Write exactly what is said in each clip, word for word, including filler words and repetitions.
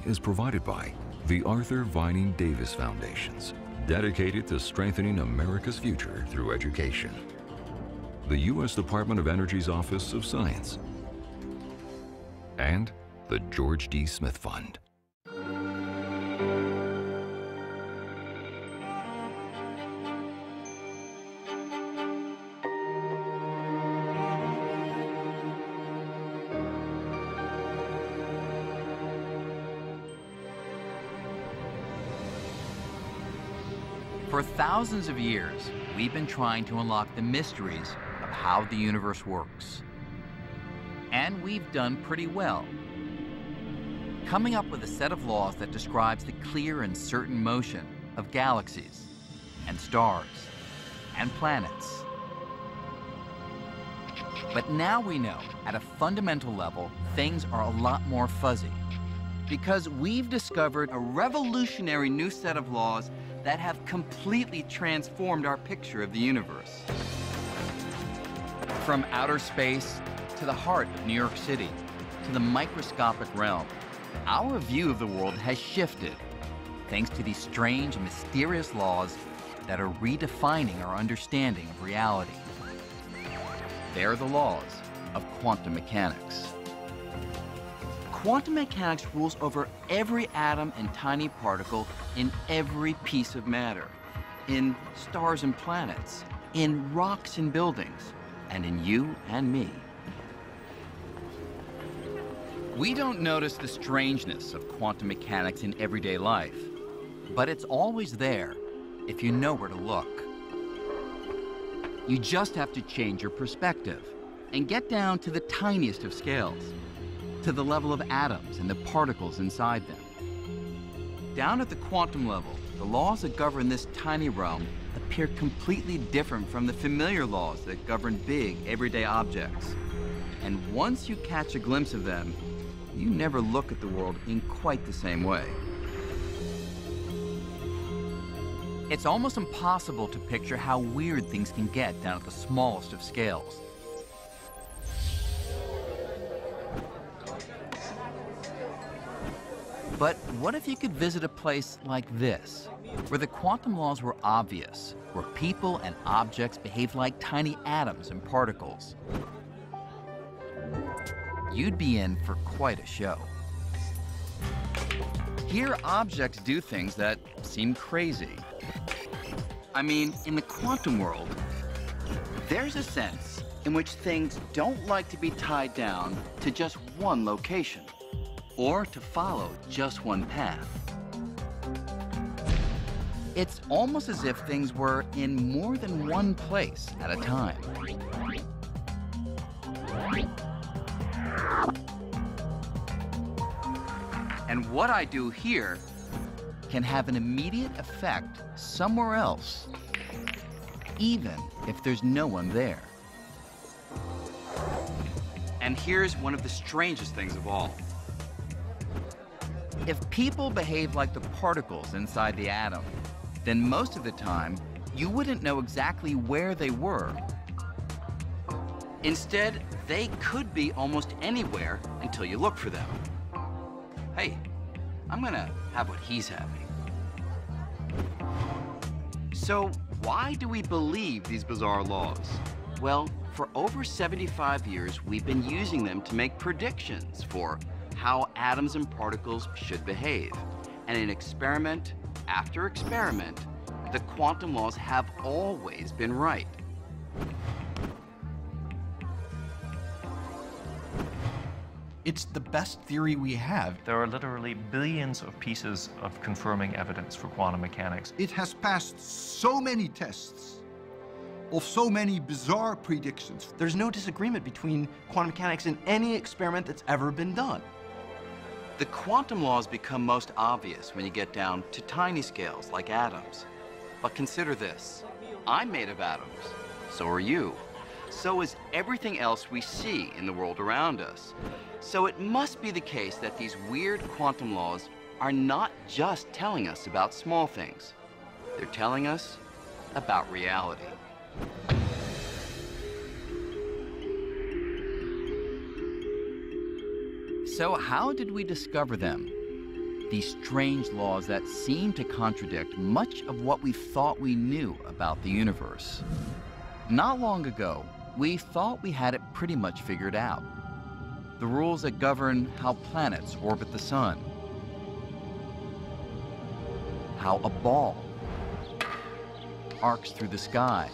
is provided by the Arthur Vining Davis Foundations, dedicated to strengthening America's future through education. The U S Department of Energy's Office of Science, and the George D. Smith Fund. For thousands of years, we've been trying to unlock the mysteries of how the universe works. And we've done pretty well, coming up with a set of laws that describes the clear and certain motion of galaxies and stars and planets. But now we know, at a fundamental level, things are a lot more fuzzy, because we've discovered a revolutionary new set of laws that have completely transformed our picture of the universe. From outer space to the heart of New York City to the microscopic realm, our view of the world has shifted thanks to these strange and mysterious laws that are redefining our understanding of reality. They're the laws of quantum mechanics. Quantum mechanics rules over every atom and tiny particle in every piece of matter, in stars and planets, in rocks and buildings, and in you and me. We don't notice the strangeness of quantum mechanics in everyday life, but it's always there if you know where to look. You just have to change your perspective and get down to the tiniest of scales, to the level of atoms and the particles inside them. Down at the quantum level, the laws that govern this tiny realm appear completely different from the familiar laws that govern big, everyday objects. And once you catch a glimpse of them, you never look at the world in quite the same way. It's almost impossible to picture how weird things can get down at the smallest of scales. But what if you could visit a place like this, where the quantum laws were obvious, where people and objects behaved like tiny atoms and particles? You'd be in for quite a show. Here, objects do things that seem crazy. I mean, in the quantum world, there's a sense in which things don't like to be tied down to just one location, or to follow just one path. It's almost as if things were in more than one place at a time. And what I do here can have an immediate effect somewhere else, even if there's no one there. And here's one of the strangest things of all. If people behave like the particles inside the atom, then most of the time, you wouldn't know exactly where they were. Instead, they could be almost anywhere until you look for them. Hey, I'm gonna have what he's having. So why do we believe these bizarre laws? Well, for over seventy-five years, we've been using them to make predictions for how atoms and particles should behave. And in experiment after experiment, the quantum laws have always been right. It's the best theory we have. There are literally billions of pieces of confirming evidence for quantum mechanics. It has passed so many tests of so many bizarre predictions. There's no disagreement between quantum mechanics and any experiment that's ever been done. The quantum laws become most obvious when you get down to tiny scales like atoms. But consider this. I'm made of atoms. So are you. So is everything else we see in the world around us. So it must be the case that these weird quantum laws are not just telling us about small things. They're telling us about reality. So how did we discover them? these strange laws that seem to contradict much of what we thought we knew about the universe. Not long ago, we thought we had it pretty much figured out. The rules that govern how planets orbit the sun, how a ball arcs through the sky,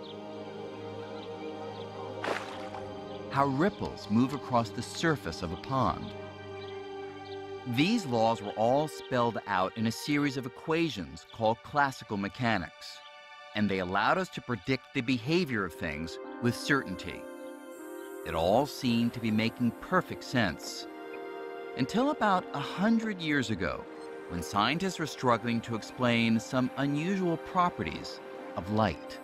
how ripples move across the surface of a pond. These laws were all spelled out in a series of equations called classical mechanics, and they allowed us to predict the behavior of things with certainty. It all seemed to be making perfect sense, until about a hundred years ago, when scientists were struggling to explain some unusual properties of light.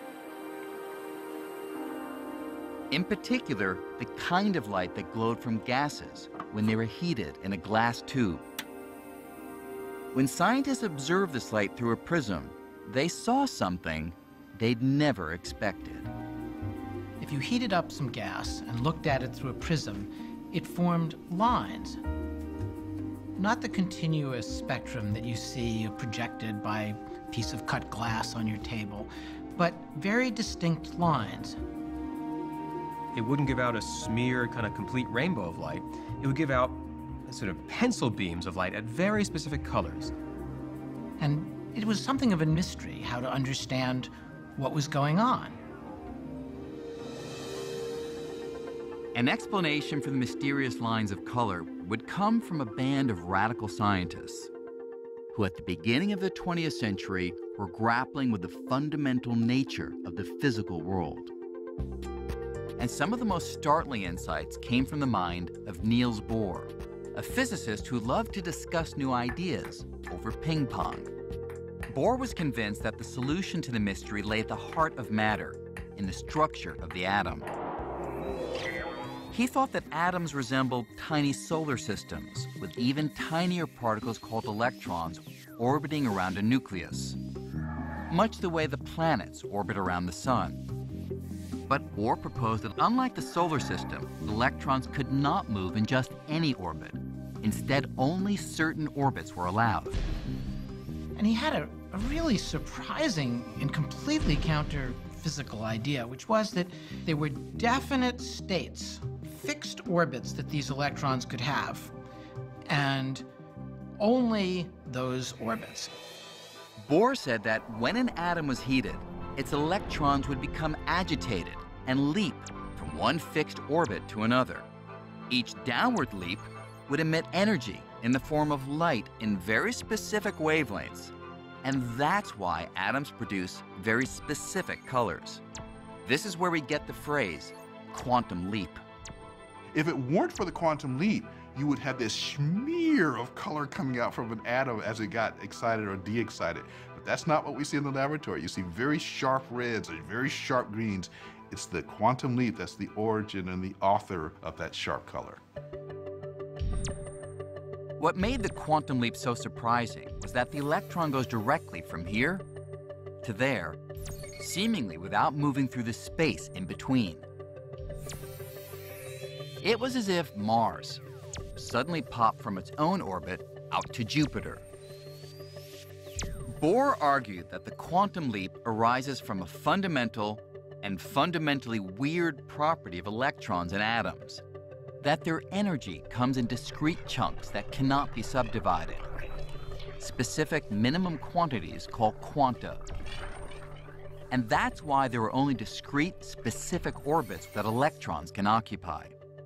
In particular, the kind of light that glowed from gases when they were heated in a glass tube. When scientists observed this light through a prism, they saw something they'd never expected. If you heated up some gas and looked at it through a prism, it formed lines. Not the continuous spectrum that you see projected by a piece of cut glass on your table, but very distinct lines. It wouldn't give out a smeared, kind of complete rainbow of light. It would give out sort of pencil beams of light at very specific colors. And it was something of a mystery how to understand what was going on. An explanation for the mysterious lines of color would come from a band of radical scientists who, at the beginning of the twentieth century, were grappling with the fundamental nature of the physical world. And some of the most startling insights came from the mind of Niels Bohr, a physicist who loved to discuss new ideas over ping pong. Bohr was convinced that the solution to the mystery lay at the heart of matter, in the structure of the atom. He thought that atoms resembled tiny solar systems, with even tinier particles called electrons orbiting around a nucleus, much the way the planets orbit around the sun. But Bohr proposed that unlike the solar system, electrons could not move in just any orbit. Instead, only certain orbits were allowed. And he had a, a really surprising and completely counter-physical idea, which was that there were definite states, fixed orbits that these electrons could have, and only those orbits. Bohr said that when an atom was heated, its electrons would become agitated and leap from one fixed orbit to another. Each downward leap would emit energy in the form of light in very specific wavelengths, and that's why atoms produce very specific colors. This is where we get the phrase quantum leap. If it weren't for the quantum leap, you would have this smear of color coming out from an atom as it got excited or de-excited. But that's not what we see in the laboratory. You see very sharp reds and very sharp greens. It's the quantum leap that's the origin and the author of that sharp color. What made the quantum leap so surprising was that the electron goes directly from here to there, seemingly without moving through the space in between. It was as if Mars suddenly popped from its own orbit out to Jupiter. Bohr argued that the quantum leap arises from a fundamental and fundamentally weird property of electrons and atoms, that their energy comes in discrete chunks that cannot be subdivided, specific minimum quantities called quanta. And that's why there are only discrete, specific orbits that electrons can occupy.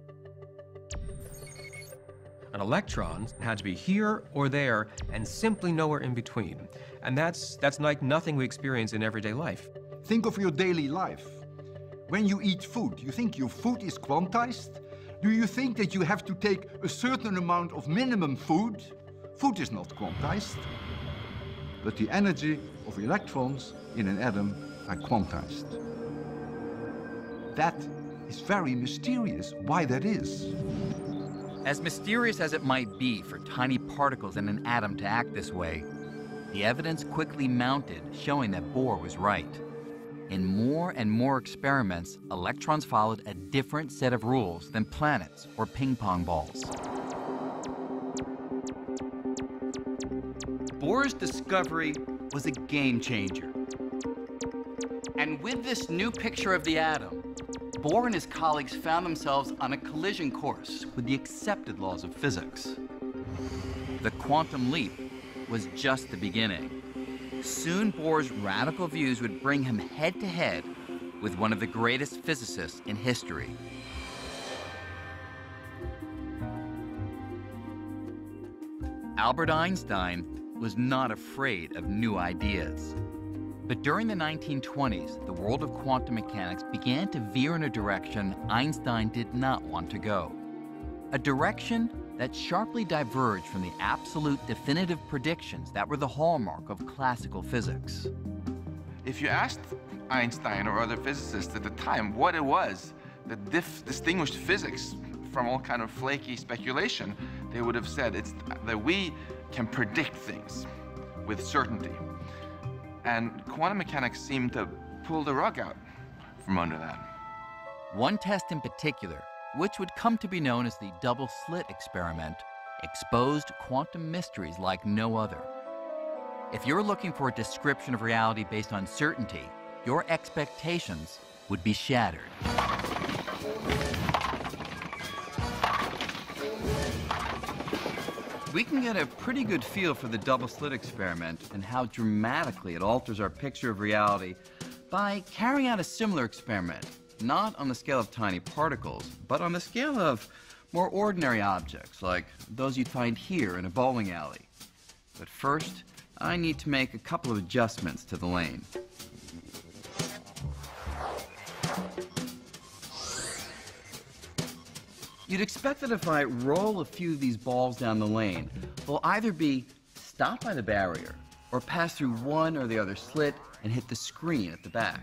An electron had to be here or there and simply nowhere in between. And that's, that's like nothing we experience in everyday life. Think of your daily life. When you eat food, you think your food is quantized? Do you think that you have to take a certain amount of minimum food? Food is not quantized. But the energy of electrons in an atom are quantized. That is very mysterious, why that is. As mysterious as it might be for tiny particles in an atom to act this way, the evidence quickly mounted showing that Bohr was right. In more and more experiments, electrons followed a different set of rules than planets or ping pong balls. Bohr's discovery was a game changer. And with this new picture of the atom, Bohr and his colleagues found themselves on a collision course with the accepted laws of physics. The quantum leap was just the beginning. Soon Bohr's radical views would bring him head-to-head with one of the greatest physicists in history. Albert Einstein was not afraid of new ideas. But during the nineteen twenties, the world of quantum mechanics began to veer in a direction Einstein did not want to go. A direction that sharply diverged from the absolute definitive predictions that were the hallmark of classical physics. If you asked Einstein or other physicists at the time what it was that dif distinguished physics from all kind of flaky speculation, they would have said it's that we can predict things with certainty. And quantum mechanics seemed to pull the rug out from under that. One test in particular, which would come to be known as the double-slit experiment, exposed quantum mysteries like no other. If you're looking for a description of reality based on certainty, your expectations would be shattered. We can get a pretty good feel for the double-slit experiment and how dramatically it alters our picture of reality by carrying out a similar experiment, not on the scale of tiny particles, but on the scale of more ordinary objects, like those you'd find here in a bowling alley. But first, I need to make a couple of adjustments to the lane. You'd expect that if I roll a few of these balls down the lane, they'll either be stopped by the barrier or pass through one or the other slit and hit the screen at the back.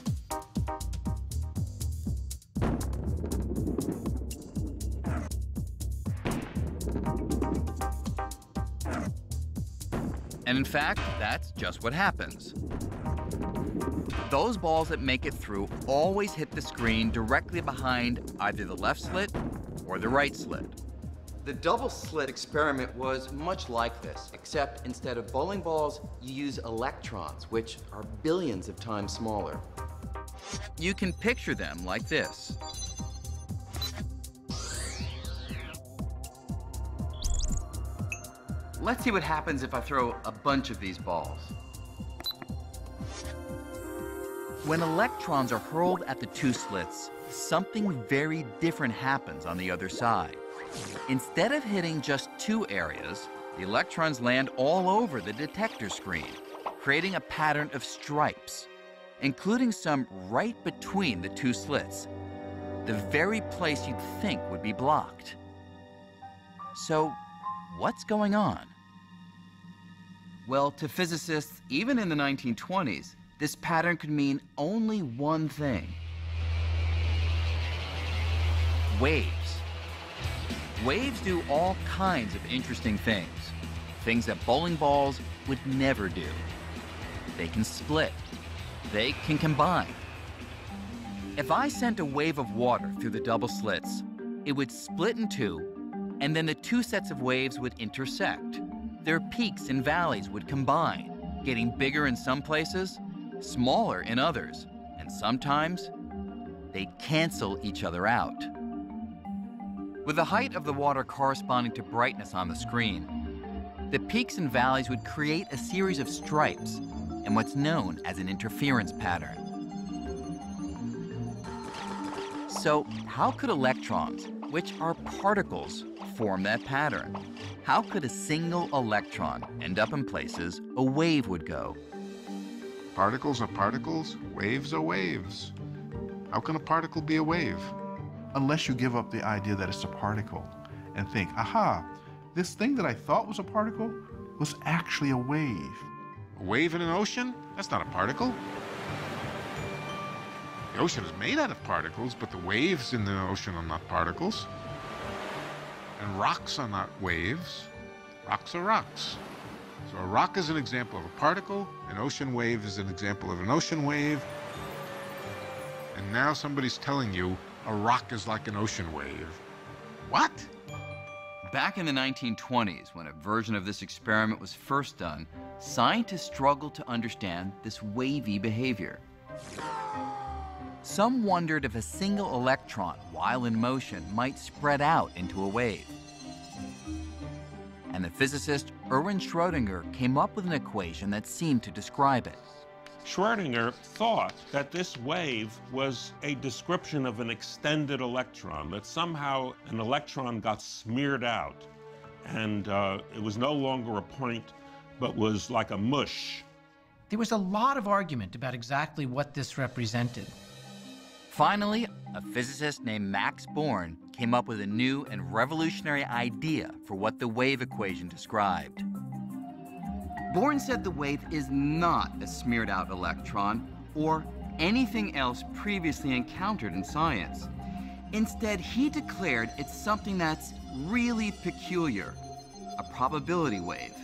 And in fact, that's just what happens. Those balls that make it through always hit the screen directly behind either the left slit or the right slit. The double slit experiment was much like this, except instead of bowling balls, you use electrons, which are billions of times smaller. You can picture them like this. Let's see what happens if I throw a bunch of these balls. When electrons are hurled at the two slits, something very different happens on the other side. Instead of hitting just two areas, the electrons land all over the detector screen, creating a pattern of stripes, including some right between the two slits, the very place you'd think would be blocked. So, what's going on? Well, to physicists, even in the nineteen twenties, this pattern could mean only one thing. Waves. Waves do all kinds of interesting things. Things that bowling balls would never do. They can split. They can combine. If I sent a wave of water through the double slits, it would split in two, and then the two sets of waves would intersect. Their peaks and valleys would combine, getting bigger in some places, smaller in others, and sometimes they'd cancel each other out. With the height of the water corresponding to brightness on the screen, the peaks and valleys would create a series of stripes and what's known as an interference pattern. So how could electrons, which are particles, form that pattern? How could a single electron end up in places a wave would go? Particles are particles, waves are waves. How can a particle be a wave? Unless you give up the idea that it's a particle and think, aha, this thing that I thought was a particle was actually a wave. A wave in an ocean? That's not a particle. The ocean is made out of particles, but the waves in the ocean are not particles. And rocks are not waves. Rocks are rocks. So a rock is an example of a particle, an ocean wave is an example of an ocean wave, and now somebody's telling you a rock is like an ocean wave. What? Back in the nineteen twenties, when a version of this experiment was first done, scientists struggled to understand this wavy behavior. Some wondered if a single electron, while in motion, might spread out into a wave. And the physicist Erwin Schrödinger came up with an equation that seemed to describe it. Schrödinger thought that this wave was a description of an extended electron, that somehow an electron got smeared out, and uh, it was no longer a point, but was like a mush. There was a lot of argument about exactly what this represented. Finally, a physicist named Max Born came up with a new and revolutionary idea for what the wave equation described. Born said the wave is not a smeared out electron or anything else previously encountered in science. Instead, he declared it's something that's really peculiar, a probability wave.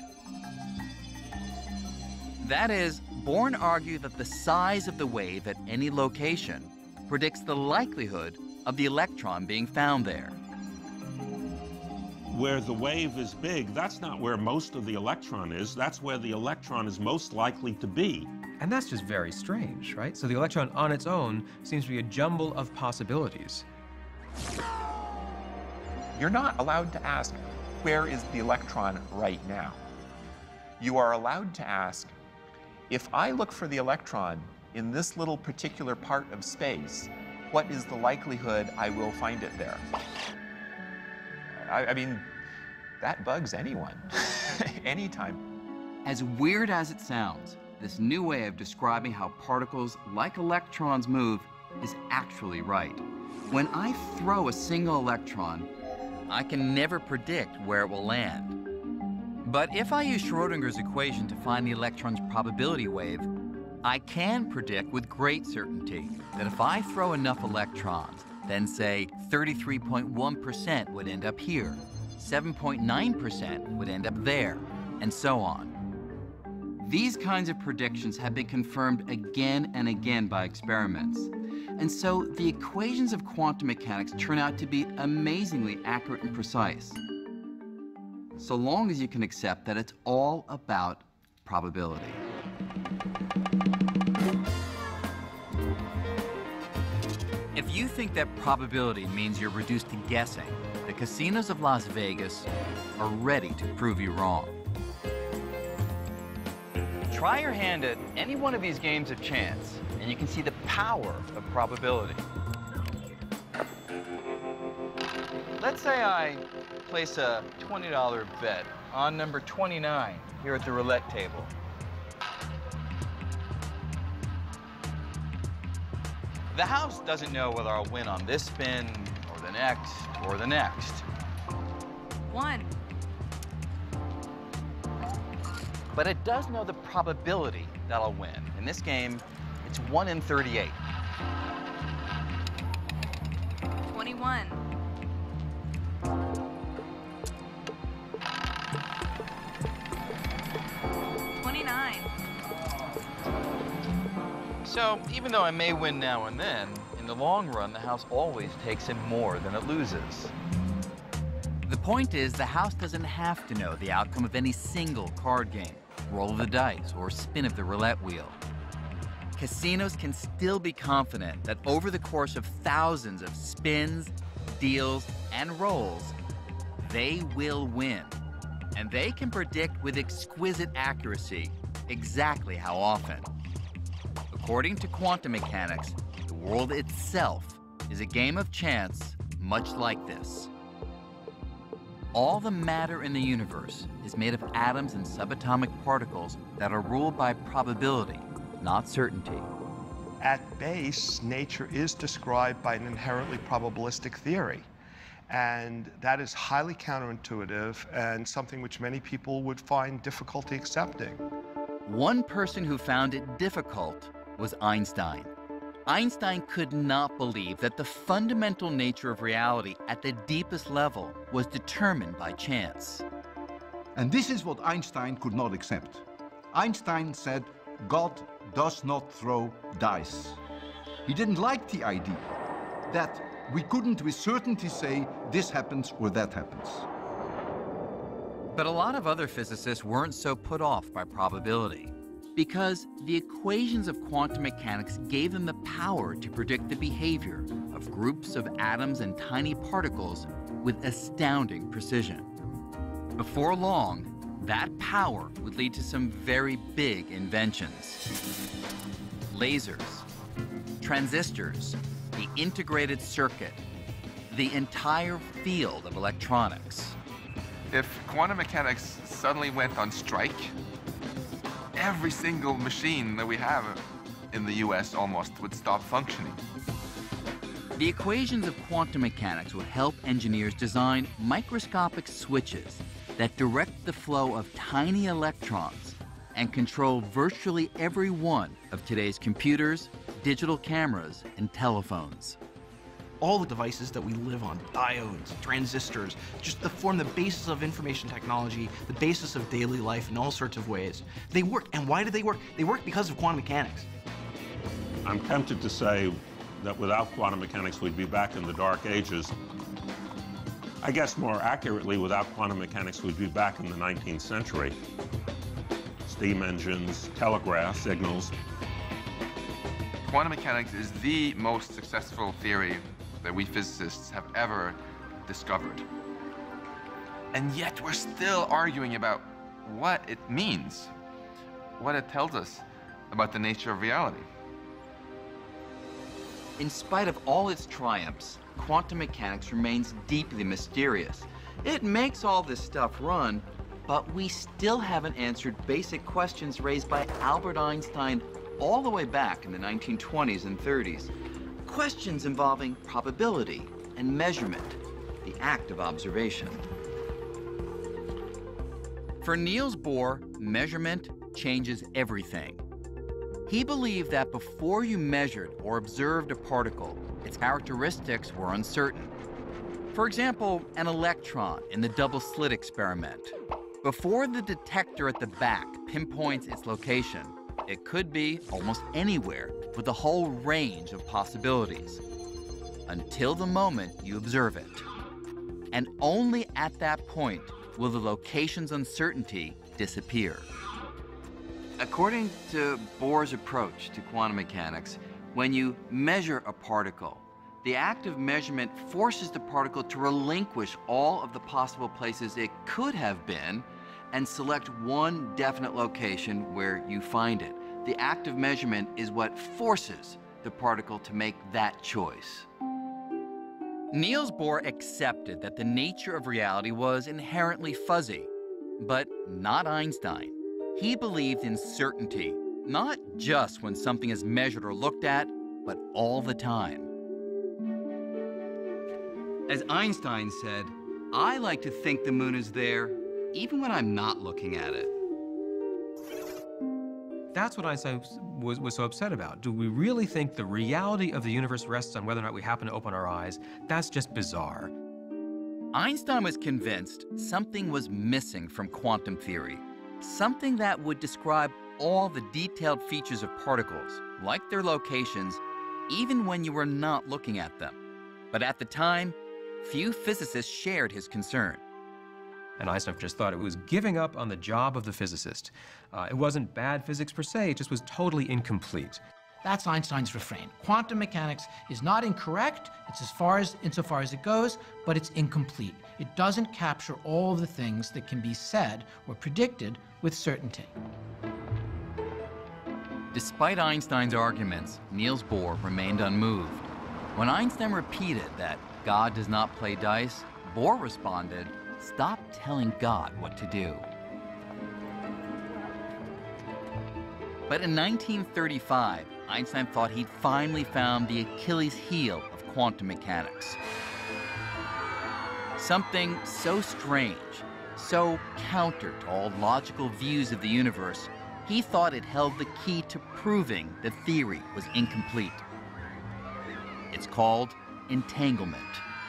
That is, Born argued that the size of the wave at any location predicts the likelihood of the electron being found there. Where the wave is big, that's not where most of the electron is. That's where the electron is most likely to be. And that's just very strange, right? So the electron on its own seems to be a jumble of possibilities. You're not allowed to ask, where is the electron right now? You are allowed to ask, if I look for the electron in this little particular part of space, what is the likelihood I will find it there? I, I mean, that bugs anyone, anytime. As weird as it sounds, this new way of describing how particles like electrons move is actually right. When I throw a single electron, I can never predict where it will land. But if I use Schrödinger's equation to find the electron's probability wave, I can predict with great certainty that if I throw enough electrons, then say thirty-three point one percent would end up here, seven point nine percent would end up there, and so on. These kinds of predictions have been confirmed again and again by experiments. And so the equations of quantum mechanics turn out to be amazingly accurate and precise, so long as you can accept that it's all about probability. If you think that probability means you're reduced to guessing, the casinos of Las Vegas are ready to prove you wrong. Try your hand at any one of these games of chance, and you can see the power of probability. Let's say I place a twenty dollar bet on number twenty-nine here at the roulette table. The house doesn't know whether I'll win on this spin, or the next, or the next. One. But it does know the probability that I'll win. In this game, it's one in thirty-eight. Twenty-one. Twenty-nine. So even though I may win now and then, in the long run, the house always takes in more than it loses. The point is, the house doesn't have to know the outcome of any single card game, roll of the dice, or spin of the roulette wheel. Casinos can still be confident that over the course of thousands of spins, deals, and rolls, they will win. And they can predict with exquisite accuracy exactly how often. According to quantum mechanics, the world itself is a game of chance much like this. All the matter in the universe is made of atoms and subatomic particles that are ruled by probability, not certainty. At base, nature is described by an inherently probabilistic theory. And that is highly counterintuitive and something which many people would find difficulty accepting. One person who found it difficult was Einstein. Einstein could not believe that the fundamental nature of reality at the deepest level was determined by chance. And this is what Einstein could not accept. Einstein said, God does not throw dice. He didn't like the idea that we couldn't with certainty say this happens or that happens. But a lot of other physicists weren't so put off by probability, because the equations of quantum mechanics gave them the power to predict the behavior of groups of atoms and tiny particles with astounding precision. Before long, that power would lead to some very big inventions. Lasers, transistors, the integrated circuit, the entire field of electronics. If quantum mechanics suddenly went on strike, every single machine that we have in the U S almost would stop functioning. The equations of quantum mechanics would help engineers design microscopic switches that direct the flow of tiny electrons and control virtually every one of today's computers, digital cameras, and telephones. All the devices that we live on, diodes, transistors, just to form the basis of information technology, the basis of daily life in all sorts of ways. They work, and why do they work? They work because of quantum mechanics. I'm tempted to say that without quantum mechanics, we'd be back in the dark ages. I guess more accurately, without quantum mechanics, we'd be back in the nineteenth century. Steam engines, telegraph signals. Quantum mechanics is the most successful theory that we physicists have ever discovered. And yet we're still arguing about what it means, what it tells us about the nature of reality. In spite of all its triumphs, quantum mechanics remains deeply mysterious. It makes all this stuff run, but we still haven't answered basic questions raised by Albert Einstein all the way back in the nineteen twenties and thirties. Questions involving probability and measurement, the act of observation. For Niels Bohr, measurement changes everything. He believed that before you measured or observed a particle, its characteristics were uncertain. For example, an electron in the double-slit experiment. Before the detector at the back pinpoints its location, it could be almost anywhere with a whole range of possibilities, until the moment you observe it. And only at that point will the location's uncertainty disappear. According to Bohr's approach to quantum mechanics, when you measure a particle, the act of measurement forces the particle to relinquish all of the possible places it could have been and select one definite location where you find it. The act of measurement is what forces the particle to make that choice. Niels Bohr accepted that the nature of reality was inherently fuzzy, but not Einstein. He believed in certainty, not just when something is measured or looked at, but all the time. As Einstein said, I like to think the moon is there, even when I'm not looking at it. That's what Einstein was, was so upset about. Do we really think the reality of the universe rests on whether or not we happen to open our eyes? That's just bizarre. Einstein was convinced something was missing from quantum theory, something that would describe all the detailed features of particles, like their locations, even when you were not looking at them. But at the time, few physicists shared his concern. And Einstein just thought it was giving up on the job of the physicist. Uh, it wasn't bad physics per se, it just was totally incomplete. That's Einstein's refrain. Quantum mechanics is not incorrect, it's as far as, insofar as it goes, but it's incomplete. It doesn't capture all of the things that can be said or predicted with certainty. Despite Einstein's arguments, Niels Bohr remained unmoved. When Einstein repeated that God does not play dice, Bohr responded, "Stop telling God what to do." But in nineteen thirty-five, Einstein thought he'd finally found the Achilles heel of quantum mechanics. Something so strange, so counter to all logical views of the universe, he thought it held the key to proving the theory was incomplete. It's called entanglement.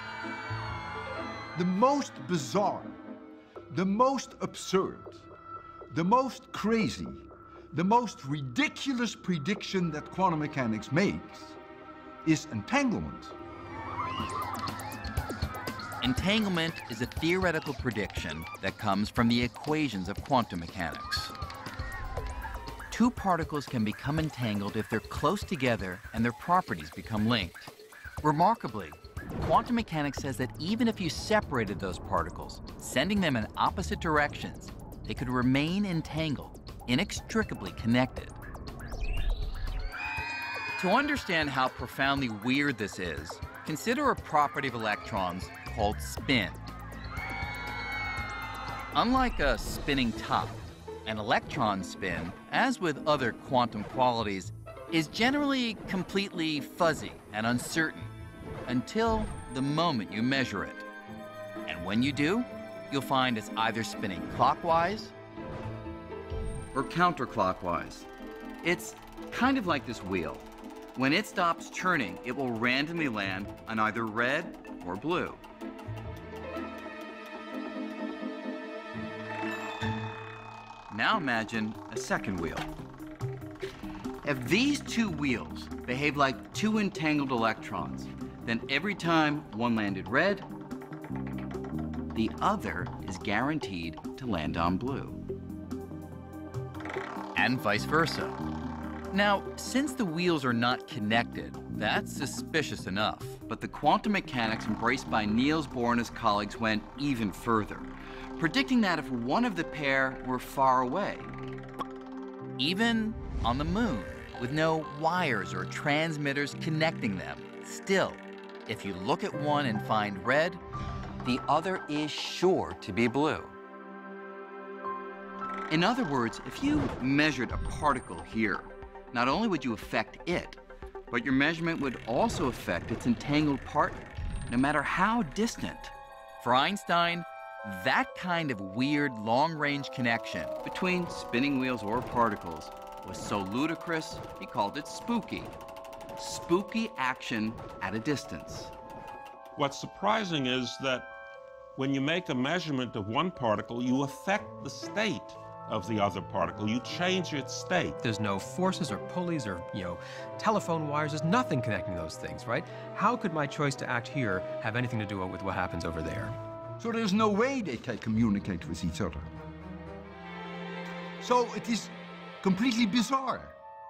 The most bizarre, the most absurd, the most crazy, the most ridiculous prediction that quantum mechanics makes is entanglement. Entanglement is a theoretical prediction that comes from the equations of quantum mechanics. Two particles can become entangled if they're close together and their properties become linked. Remarkably, quantum mechanics says that even if you separated those particles, sending them in opposite directions, they could remain entangled, inextricably connected. To understand how profoundly weird this is, consider a property of electrons called spin. Unlike a spinning top, an electron spin, as with other quantum qualities, is generally completely fuzzy and uncertain until the moment you measure it. And when you do, you'll find it's either spinning clockwise or counterclockwise. It's kind of like this wheel. When it stops turning, it will randomly land on either red or blue. Now imagine a second wheel. If these two wheels behave like two entangled electrons, then every time one landed red, the other is guaranteed to land on blue. And vice versa. Now, since the wheels are not connected, that's suspicious enough. But the quantum mechanics embraced by Niels Bohr and his colleagues went even further, predicting that if one of the pair were far away, even on the moon, with no wires or transmitters connecting them, still, if you look at one and find red, the other is sure to be blue. In other words, if you measured a particle here, not only would you affect it, but your measurement would also affect its entangled partner, no matter how distant. For Einstein, that kind of weird long-range connection between spinning wheels or particles was so ludicrous, he called it spooky. Spooky action at a distance. What's surprising is that when you make a measurement of one particle, you affect the state of the other particle. You change its state. There's no forces or pulleys or, you know, telephone wires. There's nothing connecting those things, right? How could my choice to act here have anything to do with what happens over there? So there's no way they can communicate with each other. So it is completely bizarre.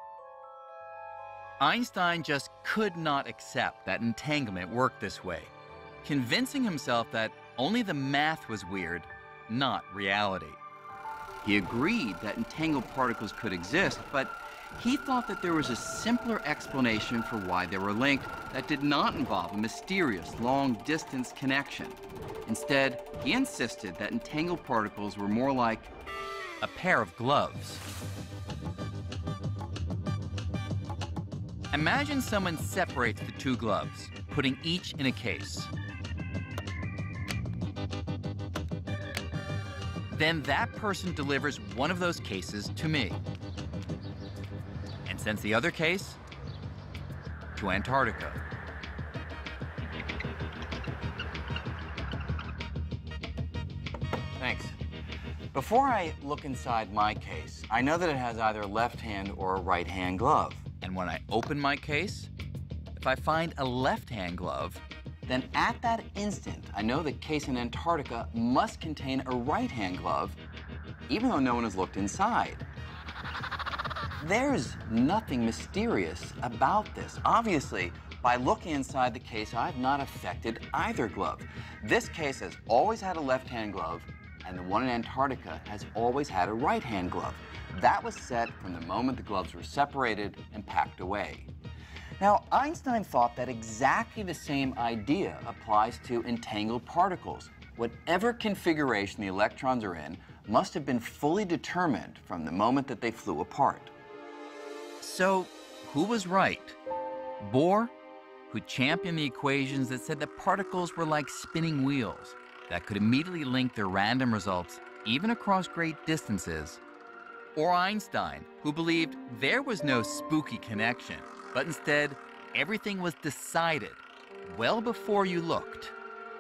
Einstein just could not accept that entanglement worked this way, convincing himself that only the math was weird, not reality. He agreed that entangled particles could exist, but he thought that there was a simpler explanation for why they were linked that did not involve a mysterious long-distance connection. Instead, he insisted that entangled particles were more like a pair of gloves. Imagine someone separates the two gloves, putting each in a case. Then that person delivers one of those cases to me, and sends the other case to Antarctica. Thanks. Before I look inside my case, I know that it has either a left hand or a right hand glove. And when I open my case, if I find a left hand glove, then at that instant, I know the case in Antarctica must contain a right-hand glove, even though no one has looked inside. There's nothing mysterious about this. Obviously, by looking inside the case, I've not affected either glove. This case has always had a left-hand glove, and the one in Antarctica has always had a right-hand glove. That was set from the moment the gloves were separated and packed away. Now, Einstein thought that exactly the same idea applies to entangled particles. Whatever configuration the electrons are in must have been fully determined from the moment that they flew apart. So, who was right? Bohr, who championed the equations that said that particles were like spinning wheels that could immediately link their random results even across great distances, or Einstein, who believed there was no spooky connection, but instead, everything was decided well before you looked.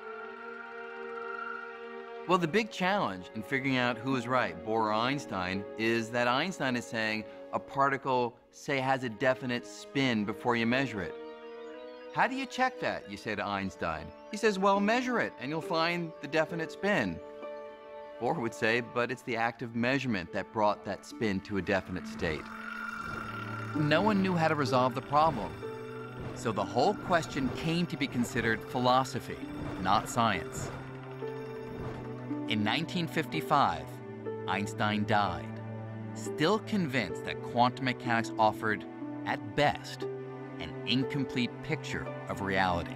Well, the big challenge in figuring out who is right, Bohr or Einstein, is that Einstein is saying a particle, say, has a definite spin before you measure it. How do you check that, you say to Einstein? He says, well, measure it, and you'll find the definite spin. Bohr would say, but it's the act of measurement that brought that spin to a definite state. No one knew how to resolve the problem. So the whole question came to be considered philosophy, not science. In nineteen fifty-five, Einstein died, still convinced that quantum mechanics offered, at best, an incomplete picture of reality.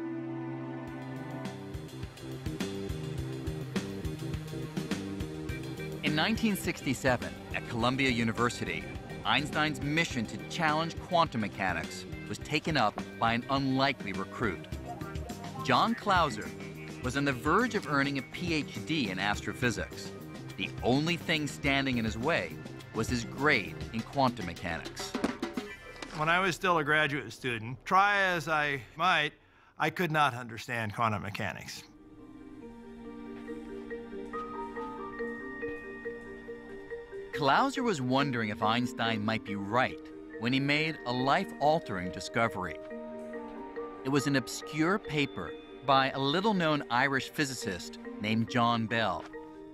In nineteen sixty-seven, at Columbia University, Einstein's mission to challenge quantum mechanics was taken up by an unlikely recruit. John Clauser was on the verge of earning a P H D in astrophysics. The only thing standing in his way was his grade in quantum mechanics. When I was still a graduate student, try as I might, I could not understand quantum mechanics. Clauser was wondering if Einstein might be right when he made a life-altering discovery. It was an obscure paper by a little-known Irish physicist named John Bell.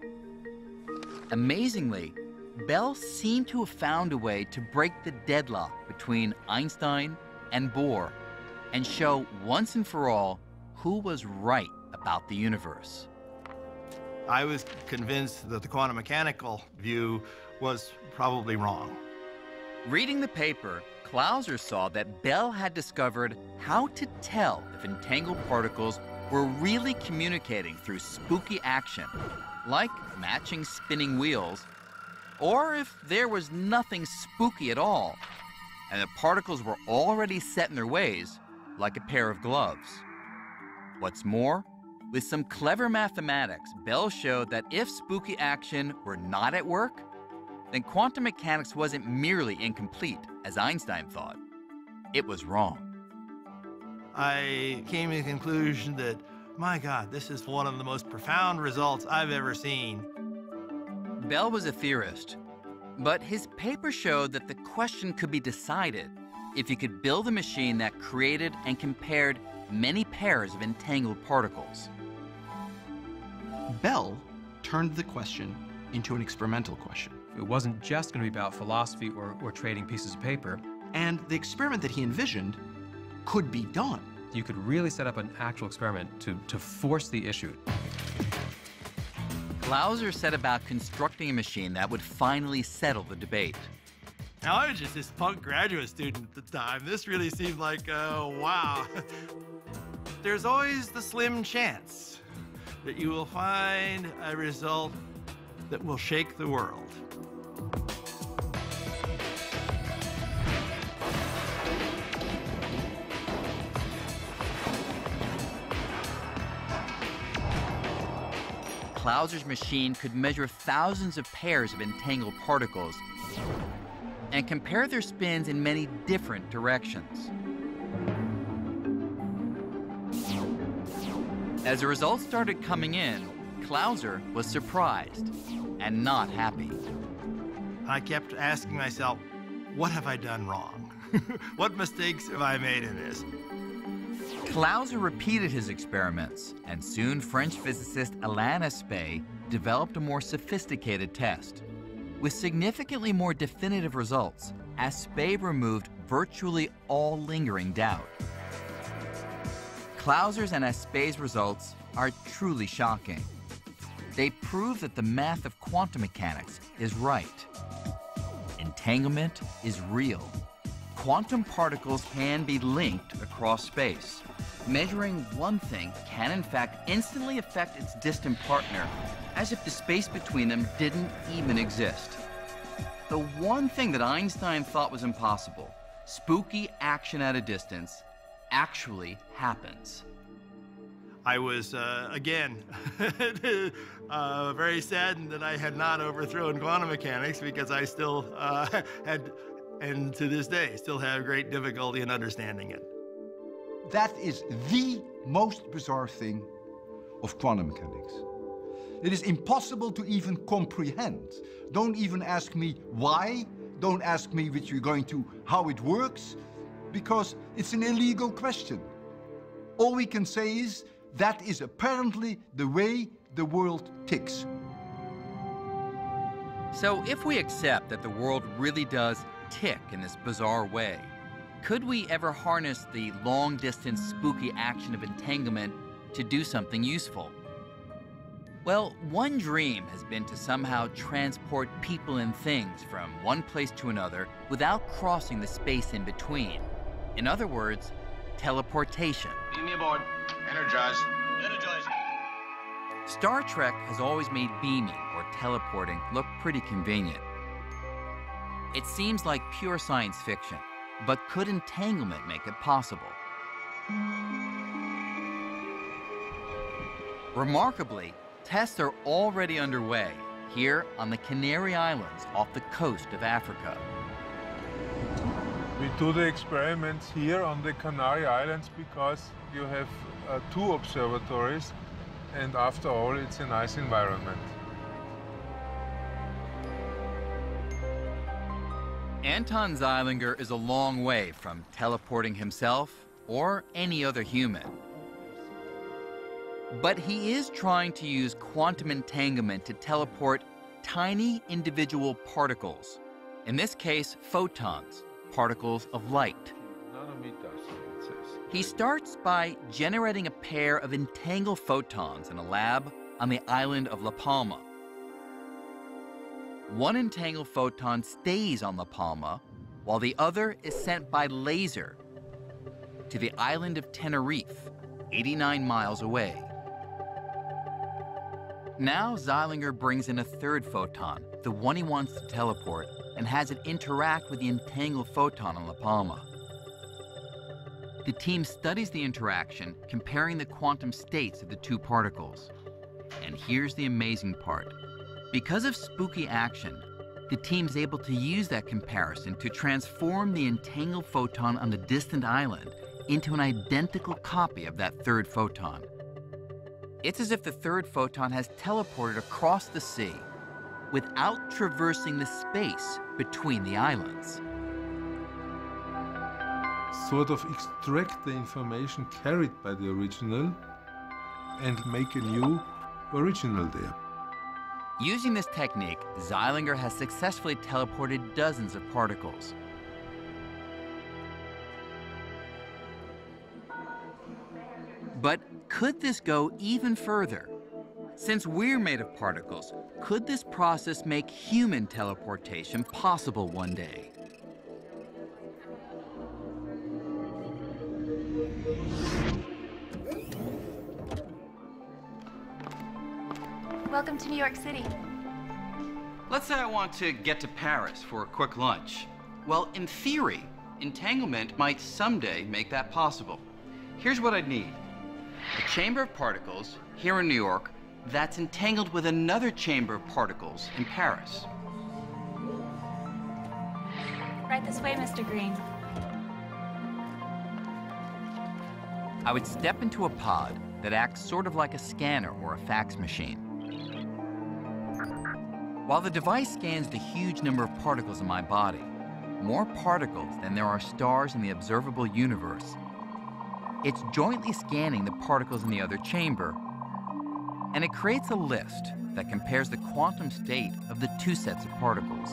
Amazingly, Bell seemed to have found a way to break the deadlock between Einstein and Bohr and show once and for all who was right about the universe. I was convinced that the quantum mechanical view was probably wrong. Reading the paper, Clauser saw that Bell had discovered how to tell if entangled particles were really communicating through spooky action, like matching spinning wheels, or if there was nothing spooky at all, and the particles were already set in their ways, like a pair of gloves. What's more, with some clever mathematics, Bell showed that if spooky action were not at work, then quantum mechanics wasn't merely incomplete, as Einstein thought. It was wrong. I came to the conclusion that, my God, this is one of the most profound results I've ever seen. Bell was a theorist, but his paper showed that the question could be decided if you could build a machine that created and compared many pairs of entangled particles. Bell turned the question into an experimental question. It wasn't just going to be about philosophy or, or trading pieces of paper. And the experiment that he envisioned could be done. You could really set up an actual experiment to, to force the issue. Clauser set about constructing a machine that would finally settle the debate. Now, I was just this punk graduate student at the time. This really seemed like, uh, wow. There's always the slim chance that you will find a result that will shake the world. Clauser's machine could measure thousands of pairs of entangled particles and compare their spins in many different directions. As the results started coming in, Clauser was surprised and not happy. I kept asking myself, what have I done wrong? What mistakes have I made in this? Clauser repeated his experiments, and soon French physicist Alain Aspect developed a more sophisticated test. With significantly more definitive results, Aspect removed virtually all lingering doubt. Clauser's and Aspect's results are truly shocking. They prove that the math of quantum mechanics is right. Entanglement is real. Quantum particles can be linked across space. Measuring one thing can in fact instantly affect its distant partner, as if the space between them didn't even exist. The one thing that Einstein thought was impossible, spooky action at a distance, actually happens. I was, uh, again, uh, very saddened that I had not overthrown quantum mechanics, because I still uh, had, and to this day, still have great difficulty in understanding it. That is the most bizarre thing of quantum mechanics. It is impossible to even comprehend. Don't even ask me why. Don't ask me which you're going to, how it works, because it's an illegal question. All we can say is that is apparently the way the world ticks. So if we accept that the world really does tick in this bizarre way, could we ever harness the long-distance spooky action of entanglement to do something useful? Well, one dream has been to somehow transport people and things from one place to another without crossing the space in between. In other words, teleportation. Beam me aboard. Energize. Energize. Star Trek has always made beaming or teleporting look pretty convenient. It seems like pure science fiction, but could entanglement make it possible? Remarkably, tests are already underway here on the Canary Islands off the coast of Africa. We do the experiments here on the Canary Islands because you have uh, two observatories, and after all, it's a nice environment. Anton Zeilinger is a long way from teleporting himself or any other human. But he is trying to use quantum entanglement to teleport tiny individual particles, in this case, photons, particles of light. He starts by generating a pair of entangled photons in a lab on the island of La Palma. One entangled photon stays on La Palma, while the other is sent by laser to the island of Tenerife, eighty-nine miles away. Now Zeilinger brings in a third photon, the one he wants to teleport, and has it interact with the entangled photon on La Palma. The team studies the interaction, comparing the quantum states of the two particles. And here's the amazing part. Because of spooky action, the team's able to use that comparison to transform the entangled photon on the distant island into an identical copy of that third photon. It's as if the third photon has teleported across the sea without traversing the space between the islands. Sort of extract the information carried by the original and make a new original there. Using this technique, Zeilinger has successfully teleported dozens of particles. But could this go even further? Since we're made of particles, could this process make human teleportation possible one day? Welcome to New York City. Let's say I want to get to Paris for a quick lunch. Well, in theory, entanglement might someday make that possible. Here's what I'd need. A chamber of particles here in New York that's entangled with another chamber of particles in Paris. Right this way, Mister Green. I would step into a pod that acts sort of like a scanner or a fax machine. While the device scans the huge number of particles in my body, more particles than there are stars in the observable universe, it's jointly scanning the particles in the other chamber, and it creates a list that compares the quantum state of the two sets of particles.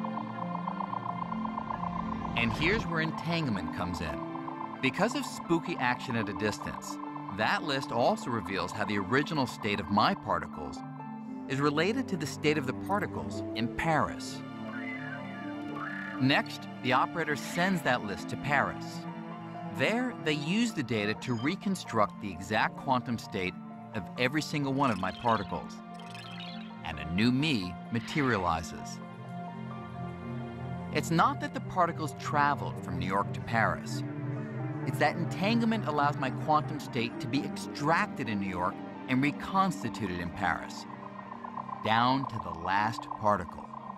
And here's where entanglement comes in. Because of spooky action at a distance, that list also reveals how the original state of my particles is related to the state of the particles in Paris. Next, the operator sends that list to Paris. There, they use the data to reconstruct the exact quantum state of every single one of my particles. And a new me materializes. It's not that the particles traveled from New York to Paris. It's that entanglement allows my quantum state to be extracted in New York and reconstituted in Paris, down to the last particle.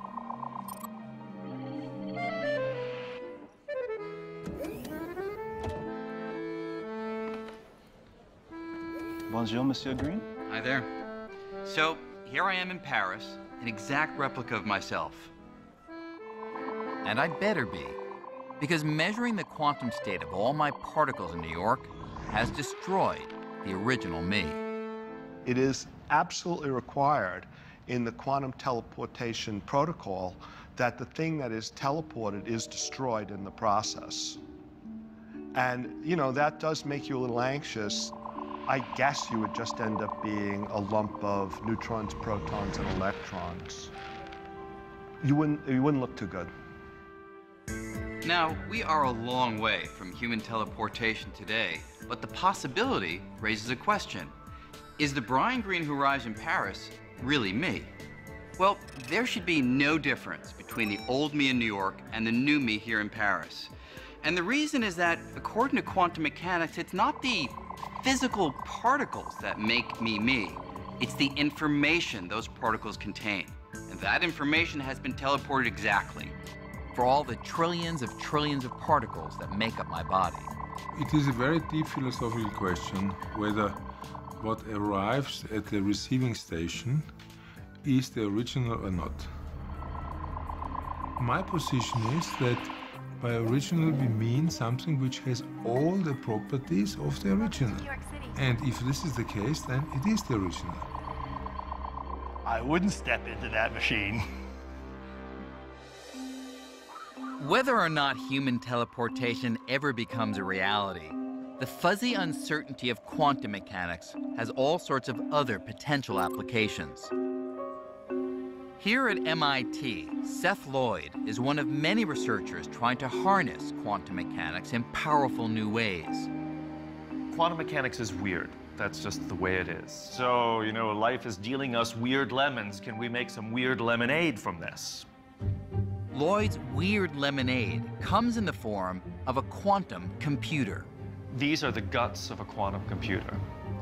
Bonjour, Monsieur Green. Hi there. So, here I am in Paris, an exact replica of myself. And I'd better be, because measuring the quantum state of all my particles in New York has destroyed the original me. It is absolutely required in the quantum teleportation protocol that the thing that is teleported is destroyed in the process. And, you know, that does make you a little anxious. I guess you would just end up being a lump of neutrons, protons, and electrons. You wouldn't, you wouldn't look too good. Now, we are a long way from human teleportation today, but the possibility raises a question. Is the Brian Greene who arrives in Paris really me? Well, there should be no difference between the old me in New York and the new me here in Paris. And the reason is that, according to quantum mechanics, it's not the physical particles that make me me. It's the information those particles contain. And that information has been teleported exactly for all the trillions of trillions of particles that make up my body. It is a very deep philosophical question whether what arrives at the receiving station is the original or not. My position is that by original we mean something which has all the properties of the original. And if this is the case, then it is the original. I wouldn't step into that machine. Whether or not human teleportation ever becomes a reality, the fuzzy uncertainty of quantum mechanics has all sorts of other potential applications. Here at M I T, Seth Lloyd is one of many researchers trying to harness quantum mechanics in powerful new ways. Quantum mechanics is weird. That's just the way it is. So, you know, life is dealing us weird lemons. Can we make some weird lemonade from this? Lloyd's weird lemonade comes in the form of a quantum computer. These are the guts of a quantum computer.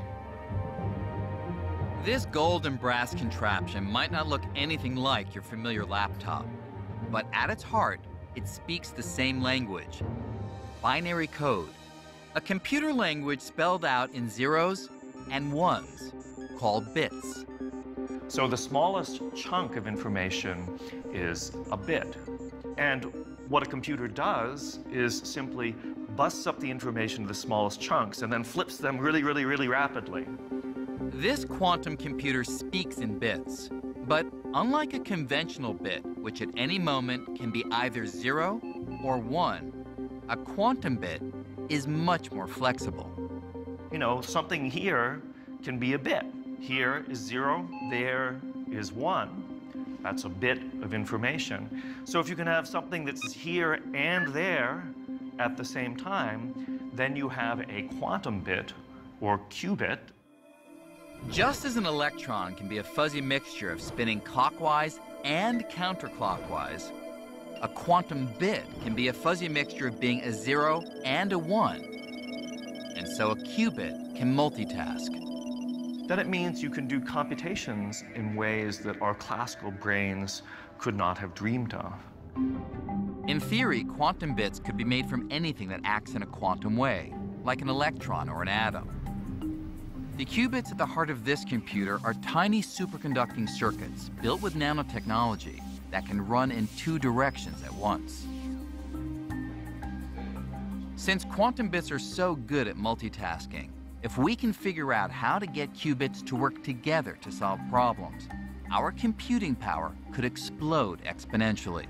This gold and brass contraption might not look anything like your familiar laptop, but at its heart, it speaks the same language, binary code, a computer language spelled out in zeros and ones, called bits. So the smallest chunk of information is a bit. And what a computer does is simply busts up the information to the smallest chunks and then flips them really, really, really rapidly. This quantum computer speaks in bits, but unlike a conventional bit, which at any moment can be either zero or one, a quantum bit is much more flexible. You know, something here can be a bit. Here is zero, there is one. That's a bit of information. So if you can have something that's here and there at the same time, then you have a quantum bit or qubit. Just as an electron can be a fuzzy mixture of spinning clockwise and counterclockwise, a quantum bit can be a fuzzy mixture of being a zero and a one. And so a qubit can multitask. Then it means you can do computations in ways that our classical brains could not have dreamed of. In theory, quantum bits could be made from anything that acts in a quantum way, like an electron or an atom. The qubits at the heart of this computer are tiny superconducting circuits built with nanotechnology that can run in two directions at once. Since quantum bits are so good at multitasking, if we can figure out how to get qubits to work together to solve problems, our computing power could explode exponentially.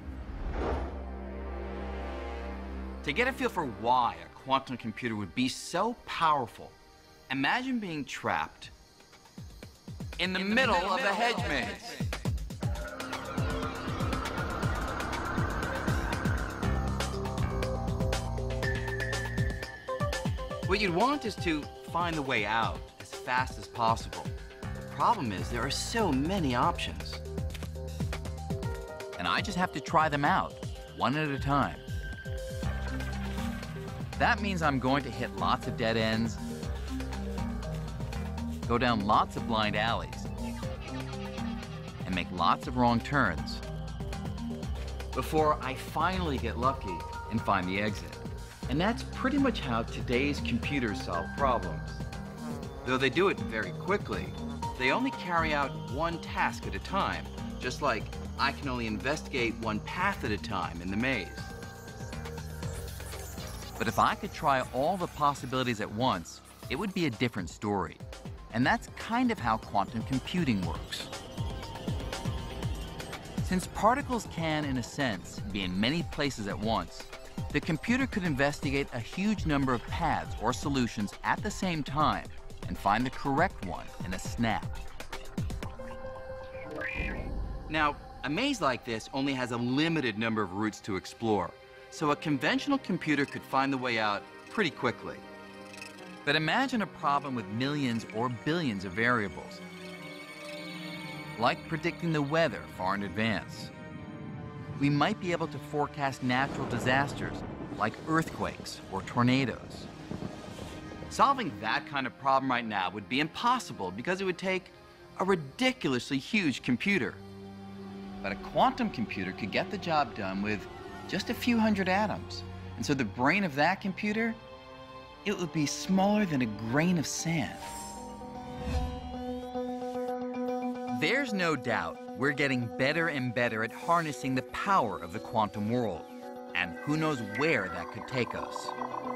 To get a feel for why a quantum computer would be so powerful, imagine being trapped in the, in the middle, middle of a hedge maze. What you'd want is to find the way out as fast as possible. The problem is there are so many options. And I just have to try them out, one at a time. That means I'm going to hit lots of dead ends, go down lots of blind alleys, and make lots of wrong turns before I finally get lucky and find the exit. And that's pretty much how today's computers solve problems. Though they do it very quickly, they only carry out one task at a time, just like I can only investigate one path at a time in the maze. But if I could try all the possibilities at once, it would be a different story. And that's kind of how quantum computing works. Since particles can, in a sense, be in many places at once, the computer could investigate a huge number of paths or solutions at the same time and find the correct one in a snap. Now, a maze like this only has a limited number of routes to explore, so a conventional computer could find the way out pretty quickly. But imagine a problem with millions or billions of variables, like predicting the weather far in advance. We might be able to forecast natural disasters like earthquakes or tornadoes. Solving that kind of problem right now would be impossible because it would take a ridiculously huge computer. But a quantum computer could get the job done with just a few hundred atoms. And so the brain of that computer, it would be smaller than a grain of sand. There's no doubt we're getting better and better at harnessing the power of the quantum world. And who knows where that could take us.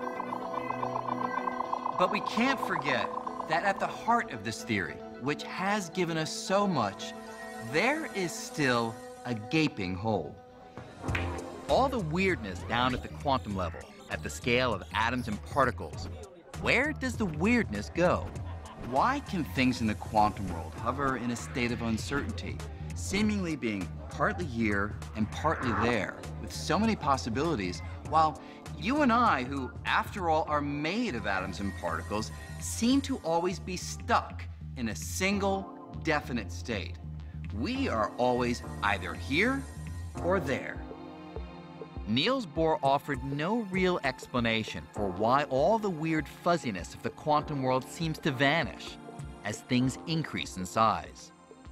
But we can't forget that at the heart of this theory, which has given us so much, there is still a gaping hole. All the weirdness down at the quantum level, at the scale of atoms and particles, where does the weirdness go? Why can things in the quantum world hover in a state of uncertainty, seemingly being partly here and partly there, with so many possibilities, while you and I, who after all are made of atoms and particles, seem to always be stuck in a single, definite state? We are always either here or there. Niels Bohr offered no real explanation for why all the weird fuzziness of the quantum world seems to vanish as things increase in size.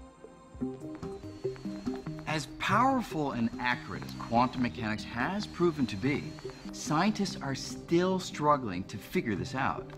As powerful and accurate as quantum mechanics has proven to be, scientists are still struggling to figure this out.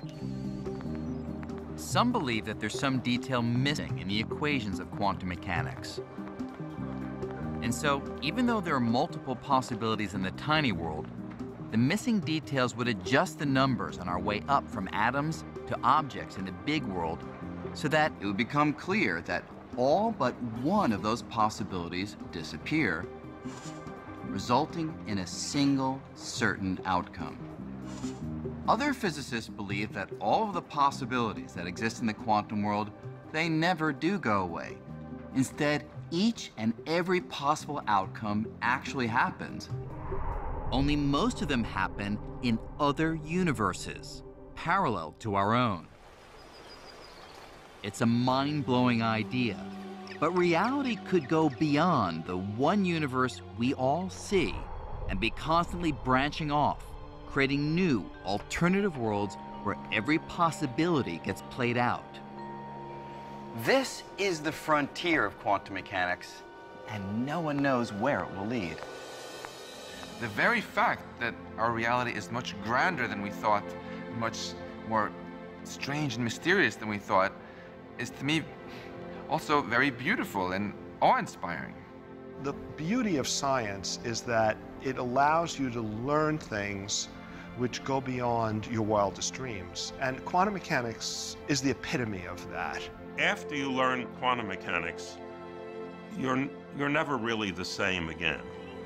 Some believe that there's some detail missing in the equations of quantum mechanics. And so, even though there are multiple possibilities in the tiny world, the missing details would adjust the numbers on our way up from atoms to objects in the big world, so that it would become clear that all but one of those possibilities disappear, resulting in a single certain outcome. Other physicists believe that all of the possibilities that exist in the quantum world, they never do go away. Instead, each and every possible outcome actually happens. Only most of them happen in other universes, parallel to our own. It's a mind-blowing idea, but reality could go beyond the one universe we all see and be constantly branching off, creating new, alternative worlds where every possibility gets played out. This is the frontier of quantum mechanics, and no one knows where it will lead. The very fact that our reality is much grander than we thought, much more strange and mysterious than we thought, is to me also very beautiful and awe-inspiring. The beauty of science is that it allows you to learn things which go beyond your wildest dreams. And quantum mechanics is the epitome of that. After you learn quantum mechanics, you're, you're never really the same again.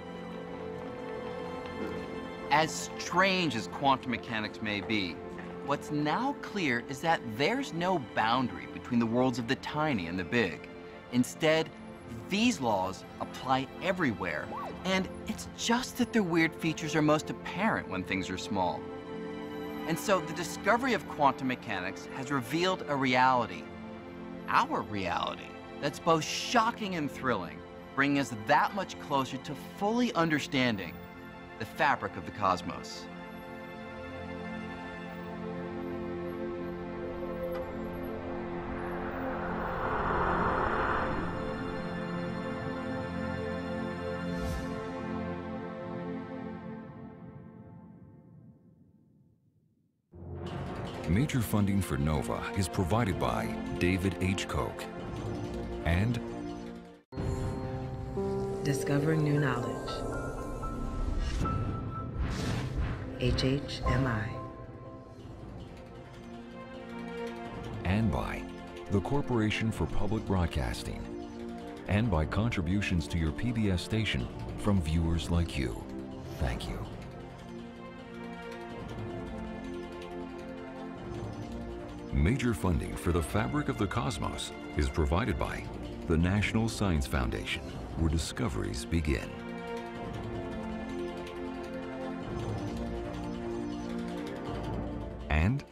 As strange as quantum mechanics may be, what's now clear is that there's no boundary between the worlds of the tiny and the big. Instead, these laws apply everywhere, and it's just that their weird features are most apparent when things are small. And so the discovery of quantum mechanics has revealed a reality, our reality, that's both shocking and thrilling, bringing us that much closer to fully understanding the fabric of the cosmos. Major funding for NOVA is provided by David H. Koch and Discovering New Knowledge. H H M I. and by the Corporation for Public Broadcasting, and by contributions to your P B S station from viewers like you. Thank you. Major funding for the fabric of the cosmos is provided by the National Science Foundation, where discoveries begin. And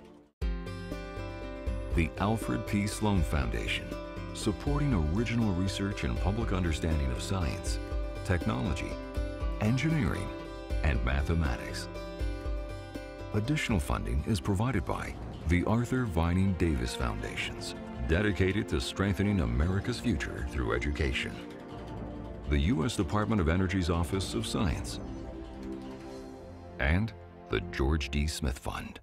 the Alfred P. Sloan Foundation, supporting original research and public understanding of science, technology, engineering, and mathematics. Additional funding is provided by the Arthur Vining Davis Foundations, dedicated to strengthening America's future through education. The U S Department of Energy's Office of Science, and the George D. Smith Fund.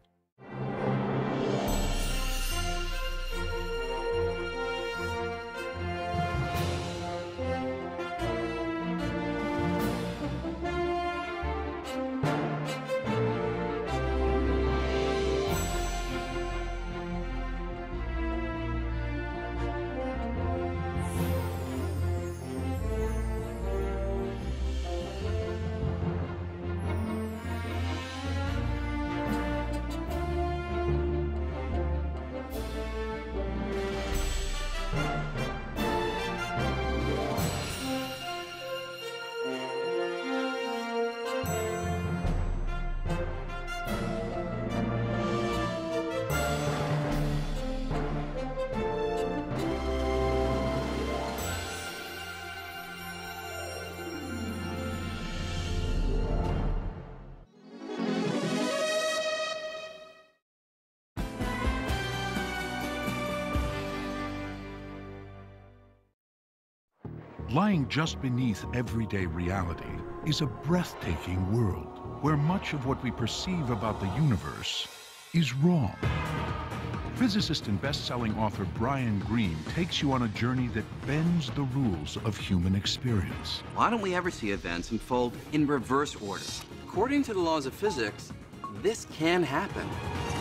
Lying just beneath everyday reality is a breathtaking world where much of what we perceive about the universe is wrong. Physicist and best-selling author Brian Greene takes you on a journey that bends the rules of human experience. Why don't we ever see events unfold in reverse order? According to the laws of physics, this can happen.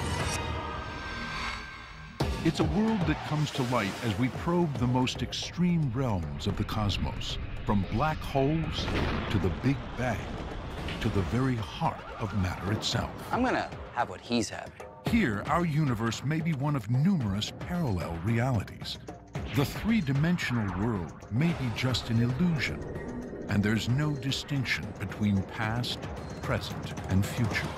It's a world that comes to light as we probe the most extreme realms of the cosmos, from black holes to the Big Bang, to the very heart of matter itself. I'm gonna have what he's having. Here, our universe may be one of numerous parallel realities. The three-dimensional world may be just an illusion, and there's no distinction between past, present, and future.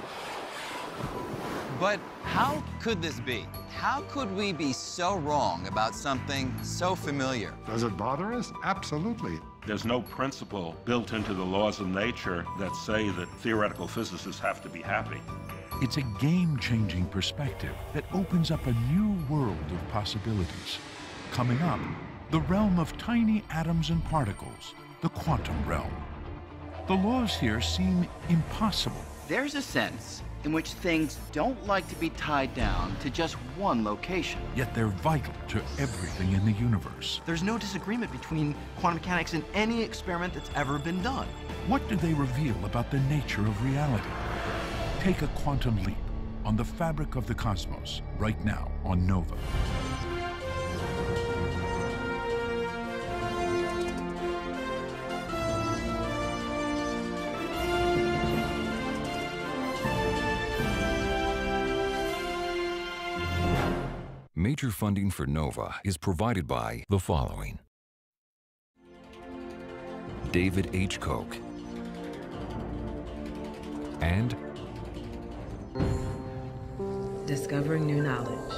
But how could this be? How could we be so wrong about something so familiar? Does it bother us? Absolutely. There's no principle built into the laws of nature that say that theoretical physicists have to be happy. It's a game-changing perspective that opens up a new world of possibilities. Coming up, the realm of tiny atoms and particles, the quantum realm. The laws here seem impossible. There's a sense in which things don't like to be tied down to just one location. Yet they're vital to everything in the universe. There's no disagreement between quantum mechanics and any experiment that's ever been done. What do they reveal about the nature of reality? Take a quantum leap on the fabric of the cosmos right now on Nova. Major funding for NOVA is provided by the following: David H. Koch and Discovering New Knowledge,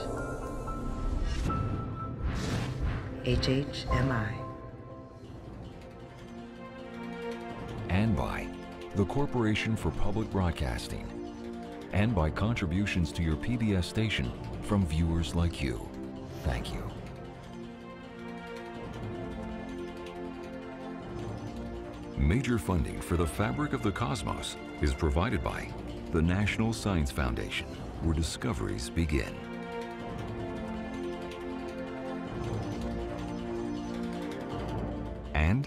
H H M I, and by the Corporation for Public Broadcasting, and by contributions to your P B S station from viewers like you. Thank you. Major funding for the fabric of the cosmos is provided by the National Science Foundation, where discoveries begin. And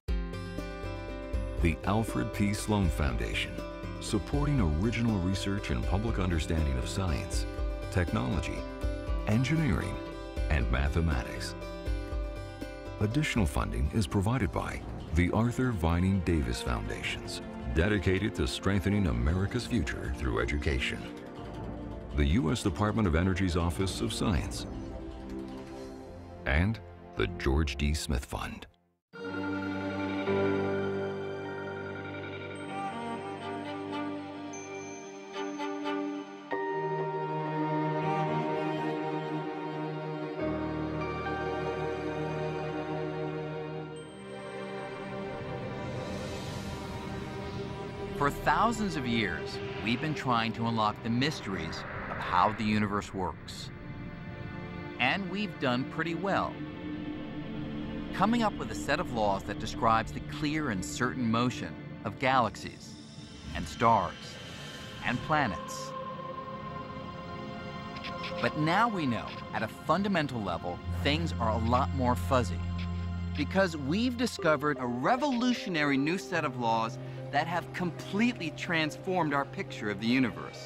the Alfred P. Sloan Foundation, supporting original research and public understanding of science, technology, engineering, and mathematics. Additional funding is provided by the Arthur Vining Davis Foundations, dedicated to strengthening America's future through education. The U S Department of Energy's Office of Science, and the George D. Smith Fund. For thousands of years, we've been trying to unlock the mysteries of how the universe works. And we've done pretty well, coming up with a set of laws that describes the clear and certain motion of galaxies and stars and planets. But now we know, at a fundamental level, things are a lot more fuzzy, because we've discovered a revolutionary new set of laws that have completely transformed our picture of the universe.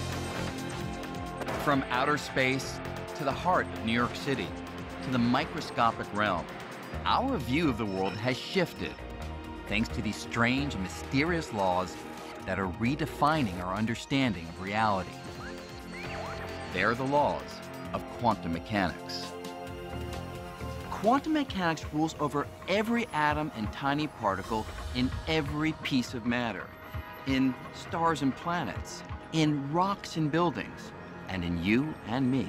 From outer space to the heart of New York City, to the microscopic realm, our view of the world has shifted thanks to these strange and mysterious laws that are redefining our understanding of reality. They're the laws of quantum mechanics. Quantum mechanics rules over every atom and tiny particle in every piece of matter, in stars and planets, in rocks and buildings, and in you and me.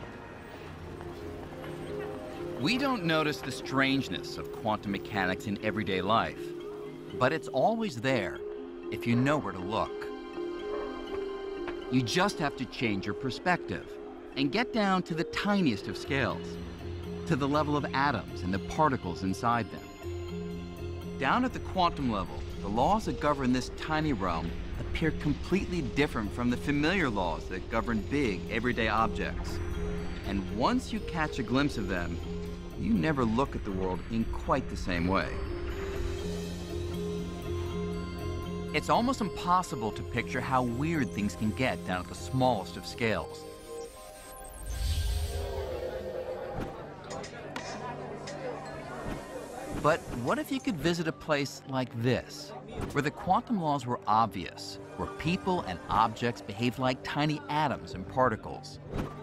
We don't notice the strangeness of quantum mechanics in everyday life, but it's always there if you know where to look. You just have to change your perspective and get down to the tiniest of scales, to the level of atoms and the particles inside them. Down at the quantum level, the laws that govern this tiny realm appear completely different from the familiar laws that govern big, everyday objects. And once you catch a glimpse of them, you never look at the world in quite the same way. It's almost impossible to picture how weird things can get down at the smallest of scales. But what if you could visit a place like this, where the quantum laws were obvious, where people and objects behaved like tiny atoms and particles?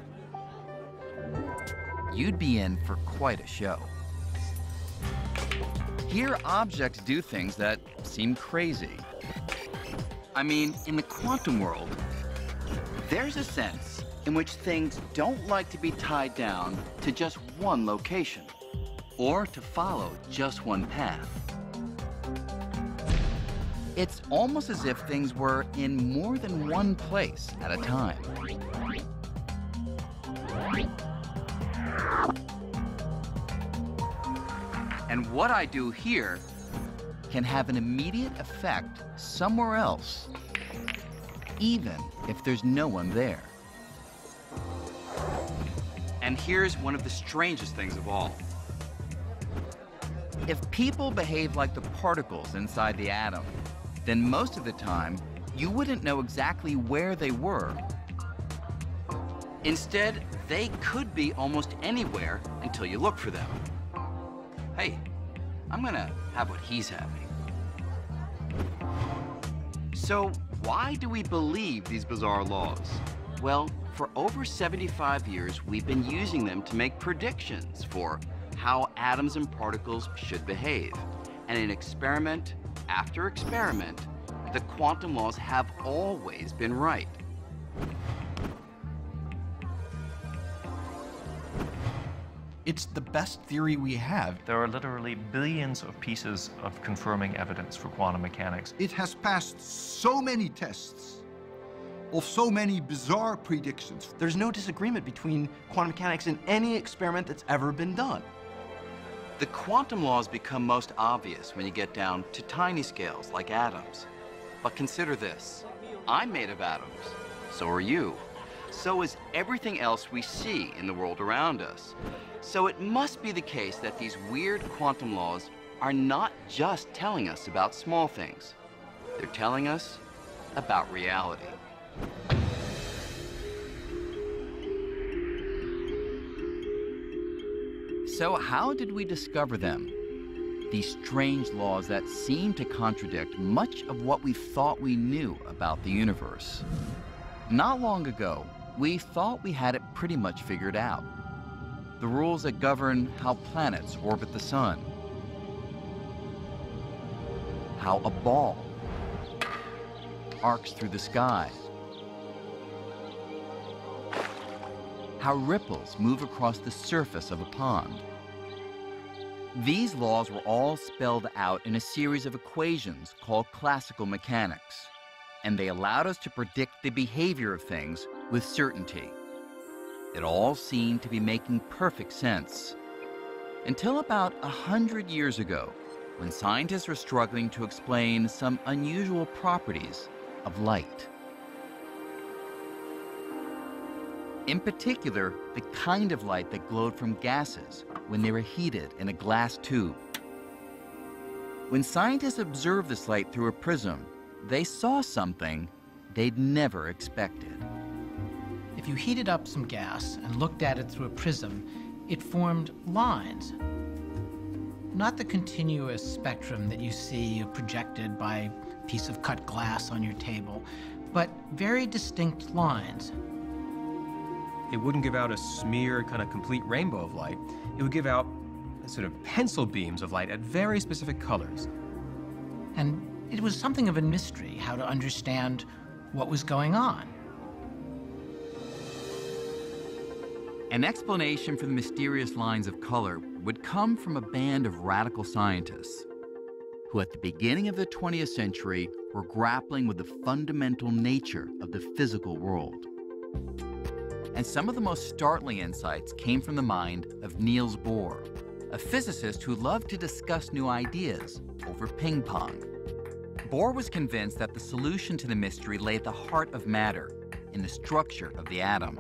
You'd be in for quite a show. Here, objects do things that seem crazy. I mean, in the quantum world, there's a sense in which things don't like to be tied down to just one location, or to follow just one path. It's almost as if things were in more than one place at a time. And what I do here can have an immediate effect somewhere else, even if there's no one there. And here's one of the strangest things of all. If people behave like the particles inside the atom, then most of the time, you wouldn't know exactly where they were. Instead, they could be almost anywhere until you look for them. Hey, I'm gonna have what he's having. So why do we believe these bizarre laws? Well, for over seventy-five years, we've been using them to make predictions for how atoms and particles should behave. And in experiment after experiment, the quantum laws have always been right. It's the best theory we have. There are literally billions of pieces of confirming evidence for quantum mechanics. It has passed so many tests of so many bizarre predictions. There's no disagreement between quantum mechanics and any experiment that's ever been done. The quantum laws become most obvious when you get down to tiny scales like atoms. But consider this. I'm made of atoms. So are you. So is everything else we see in the world around us. So it must be the case that these weird quantum laws are not just telling us about small things. They're telling us about reality. So how did we discover them? These strange laws that seem to contradict much of what we thought we knew about the universe. Not long ago, we thought we had it pretty much figured out. The rules that govern how planets orbit the sun, how a ball arcs through the sky, how ripples move across the surface of a pond. These laws were all spelled out in a series of equations called classical mechanics, and they allowed us to predict the behavior of things with certainty. It all seemed to be making perfect sense, until about a hundred years ago, when scientists were struggling to explain some unusual properties of light. In particular, the kind of light that glowed from gases when they were heated in a glass tube. When scientists observed this light through a prism, they saw something they'd never expected. If you heated up some gas and looked at it through a prism, it formed lines. Not the continuous spectrum that you see projected by a piece of cut glass on your table, but very distinct lines. It wouldn't give out a smeared, kind of complete rainbow of light. It would give out sort of pencil beams of light at very specific colors. And it was something of a mystery how to understand what was going on. An explanation for the mysterious lines of color would come from a band of radical scientists who, at the beginning of the twentieth century, were grappling with the fundamental nature of the physical world. And some of the most startling insights came from the mind of Niels Bohr, a physicist who loved to discuss new ideas over ping pong. Bohr was convinced that the solution to the mystery lay at the heart of matter, in the structure of the atom.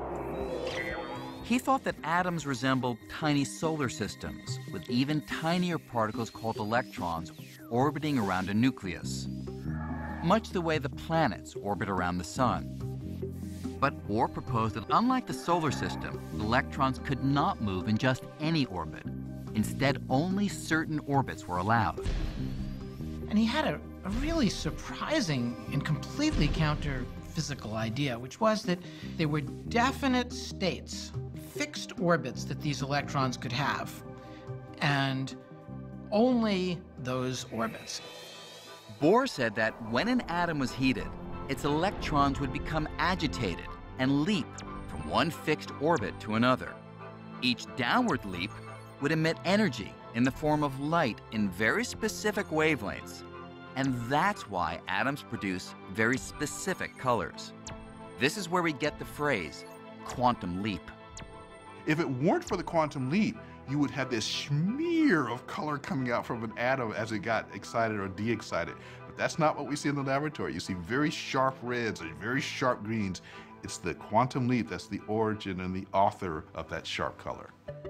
He thought that atoms resembled tiny solar systems, with even tinier particles called electrons orbiting around a nucleus, much the way the planets orbit around the sun. But Bohr proposed that unlike the solar system, electrons could not move in just any orbit. Instead, only certain orbits were allowed. And he had a, a really surprising and completely counter-physical idea, which was that there were definite states, fixed orbits that these electrons could have, and only those orbits. Bohr said that when an atom was heated, its electrons would become agitated and leap from one fixed orbit to another. Each downward leap would emit energy in the form of light in very specific wavelengths, and that's why atoms produce very specific colors. This is where we get the phrase quantum leap. If it weren't for the quantum leap, you would have this smear of color coming out from an atom as it got excited or de-excited. But that's not what we see in the laboratory. You see very sharp reds and very sharp greens. It's the quantum leap that's the origin and the author of that sharp color.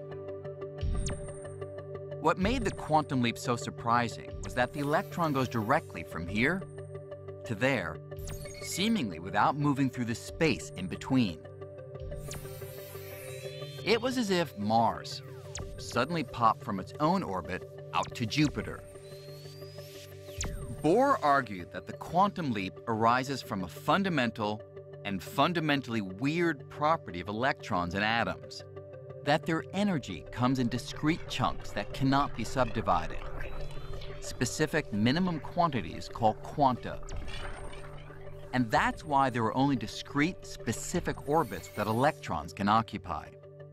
What made the quantum leap so surprising was that the electron goes directly from here to there, seemingly without moving through the space in between. It was as if Mars suddenly popped from its own orbit out to Jupiter. Bohr argued that the quantum leap arises from a fundamental and fundamentally weird property of electrons and atoms, that their energy comes in discrete chunks that cannot be subdivided, specific minimum quantities called quanta. And that's why there are only discrete, specific orbits that electrons can occupy.